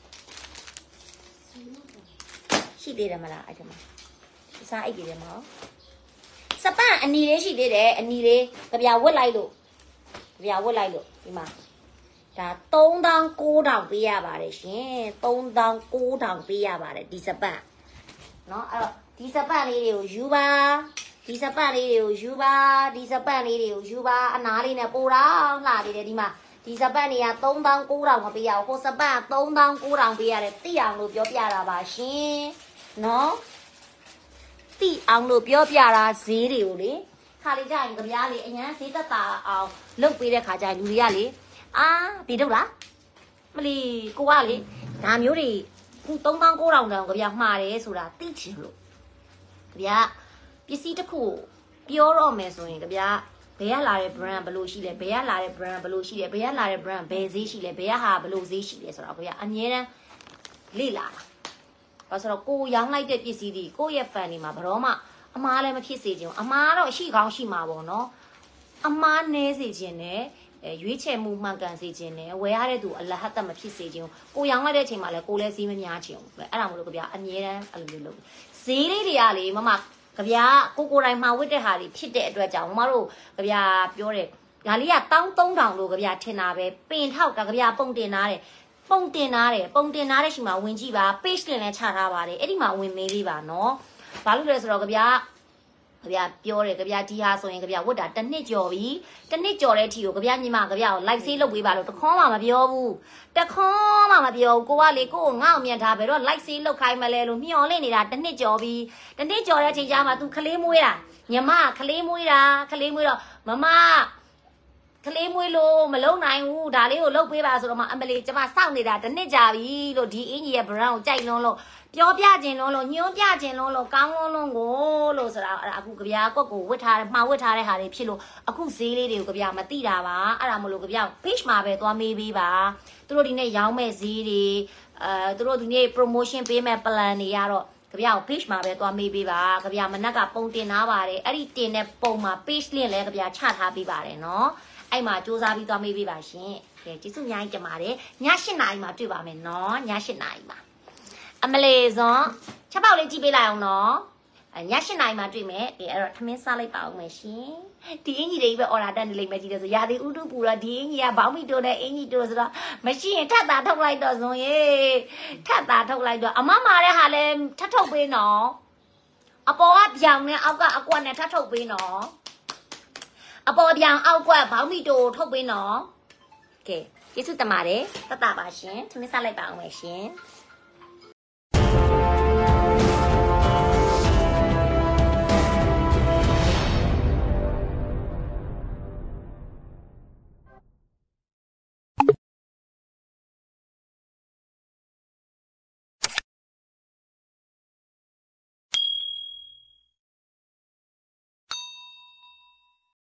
ရှိသေးတယ်မလားအဲ့ဒီမှာစားအိတ်တွေမှာစပန့်အနီလေးရှိသေးတယ်အနီလေးကြပြဝက်လိုက်လို့ကြပြဝက်လိုက်လို့ဒီမှာဒါသုံးသောင်းကိုးထောင်ပေးရပါတယ်ရှင်သုံးသောင်းကိုးထောင်ပေးရပါတယ်ဒီစပန့်เนาะအဲ့တော့ဒီစပန့်လေးတွေကိုယူပါဒီစပန့်လေးတွေကိုယူပါဒီစပန့်လေးတွေကိုယူပါအနားလေးနဲ့ပိုတော့လှနေတယ်ဒီမှာဒီစပန့်တွေကသုံးသောင်းကိုးထောင်မပေးရဘူးဟိုစပန့်သုံးသောင်းကိုးထောင်ပေးရတယ်သိအောင်လို့ပြောပြတာပါရှင်เนาะတိအောင်လို့ပြောပြတာဈေးတွေကိုလေခါလေးကြရင်ကြပြားလေအញ្ញမ်းဈေးသက်သာအောင်လုပ်ပေးတဲ့ခါကျရင်လူတွေကလေအာဒီတော့လားမလီကိုကလေဒါမျိုးတွေခုသုံးသောင်းကိုးထောင်တောင်ကြပြားမှားတယ်ဆိုတာသိချင်လို့ကြပြားပစ္စည်းတစ်ခုပြောတော့မယ်ဆိုရင်ကြပြားဘယ်ကလာတဲ့ brand ဘယ်လိုရှိလဲဘယ်ကလာတဲ့ brand ဘယ်လိုရှိလဲဘယ်ကလာတဲ့ brand ဘယ်ဈေးရှိလဲဘယ်ကဟာဘယ်လိုဈေးရှိလဲဆိုတော့ကြပြားအမြဲတမ်းလေ့လာတာဘာဆိုတော့ကိုရောင်းလိုက်တဲ့ပစ္စည်းတွေကိုယ့်ရဲ့ fan တွေမှာဘယ်တော့မှအမားလည်းမဖြစ်စေချင်ဘူးအမားတော့ရှိကောင်းရှိမှာပေါ့နော်အမားနည်းစေချင်တယ်ရွေးချယ်မှုမှန်ကန်စေခြင်းနဲ့ဝယ်ရတဲ့သူအလဟတ်တမဖြစ်စေခြင်းကိုရောင်းလိုက်တဲ့အချိန်မှာလည်းကိုလည်းဈေးမများချင်ဘူးအဲ့ဒါမလို့ကြဗျာအမြဲတမ်းအဲ့လိုမျိုးလုပ်ဈေးလေးတွေကလေမမကြဗျာကိုကိုတိုင်းမှာဝတ်တဲ့ဟာတွေဖြစ်တဲ့အတွက်ကြောင့်မတို့ကြဗျာပြောတယ်ဒါလေးကတောင်းသုံးထောင်လို့ကြဗျာထင်တာပဲပင်ထောက်ကကြဗျာပုံတင်ထားတယ်ပုံတင်ထားတယ်ပုံတင်ထားတဲ့ရှိမှာဝင်ကြည့်ပါ page လင်လည်းချထားပါတယ်အဲ့ဒီမှာဝင်မေးလေးပါနော်ဘာလို့လဲဆိုတော့ကြဗျာကြဗျာပြောတယ်ကြဗျာဒီဟာဆိုရင်ကြဗျာဝတ်တာတစ်နှစ်ကျော်ပြီတစ်နှစ်ကျော်တဲ့အထိကိုကြဗျာညီမကြဗျာကို like sale လုပ်ပေးပါလို့တခေါမှမပြောဘူးတခေါမှမပြောဘူးကိုကလေကိုကိုငါ့ကိုမြင်ထားဘယ်တော့ like sale လုပ်ခိုင်းမလဲလို့မျှော်လင့်နေတာတစ်နှစ်ကျော်ပြီတစ်နှစ်ကျော်တဲ့အချိန်ကျမှ तू ခလေးမွေးတာညီမခလေးမွေးတာခလေးမွေးတော့မမခလေးမွေးလို့မလုံနိုင်ဘူးဒါလေးကိုလုပ်ပေးပါဆိုတော့မှအမလီကျမစောင့်နေတာတစ်နှစ်ကြာပြီလို့ဒီအင်ကြီးရဲ့ brand ကိုကြိုက်လွန်းလို့ပြောပြခြင်းလုံးလို့ညွှန်းပြခြင်းလုံးလို့ကောင်းလုံးလုံးကိုလို့ဆိုတာအဲ့ဒါအခုကြဗျာကွက်ကိုဝတ်ထားတယ်မှာဝတ်ထားတဲ့ဟာတွေဖြစ်လို့အခုဈေးလေးတွေကိုကြဗျာမသိတာပါအဲ့ဒါမလို့ကြဗျာ page မှာပဲသွားမေးပေးပါသူတို့ဒီနေ့ရောင်းမဲ့ဈေးတွေအဲသူတို့ဒီနေ့ promotion ပေးမဲ့ plan တွေကတော့ကြဗျာကို page မှာပဲသွားမေးပေးပါကြဗျာမနက်ကပုံတင်ထားပါတယ်အဲ့ဒီတင်တဲ့ပုံမှာ page link လဲကြဗျာချထားပေးပါတယ်နော်အဲ့မှာစူးစမ်းပြီးသွားမေးပေးပါရှင်ကဲကျေးဇူးအများကြီးတင်ပါတယ်ည၈နာရီမှာတွေ့ပါမယ်နော်ည၈နာရီမှာအမလေးစွန်ချက်ပေါက်လေးကြည့်ပေးလိုက်အောင်နော်ည၈နာရီမှာတွေ့မယ်အဲအဲ့တော့ထမင်းစားလိုက်ပါအောင်မယ်ရှင်ဒီအင်ကြီးတွေပဲ order တက်နေလိမ့်မယ်ကြည့်တယ်ဆိုရာသီဥတုပူတော့ဒီအင်ကြီးကဘောင်းမီတိုနဲ့အင်ကြီးတိုဆိုတော့မရှိရင်ထပ်တာထုတ်လိုက်တော့စွန်ရေထပ်တာထုတ်လိုက်တော့အမမာတဲ့ဟာလဲထပ်ထုတ်ပေးနော်အပေါ်ကပြောင်နဲ့အောက်ကအကွက်နဲ့ထပ်ထုတ်ပေးနော်အပေါ်ပြောင်အောက်ကွက်ဘောင်းမီတိုထုတ်ပေးနော်ကဲကျေးဇူးတင်ပါတယ်တတ်တာပါရှင်ထမင်းစားလိုက်ပါအောင်မယ်ရှင်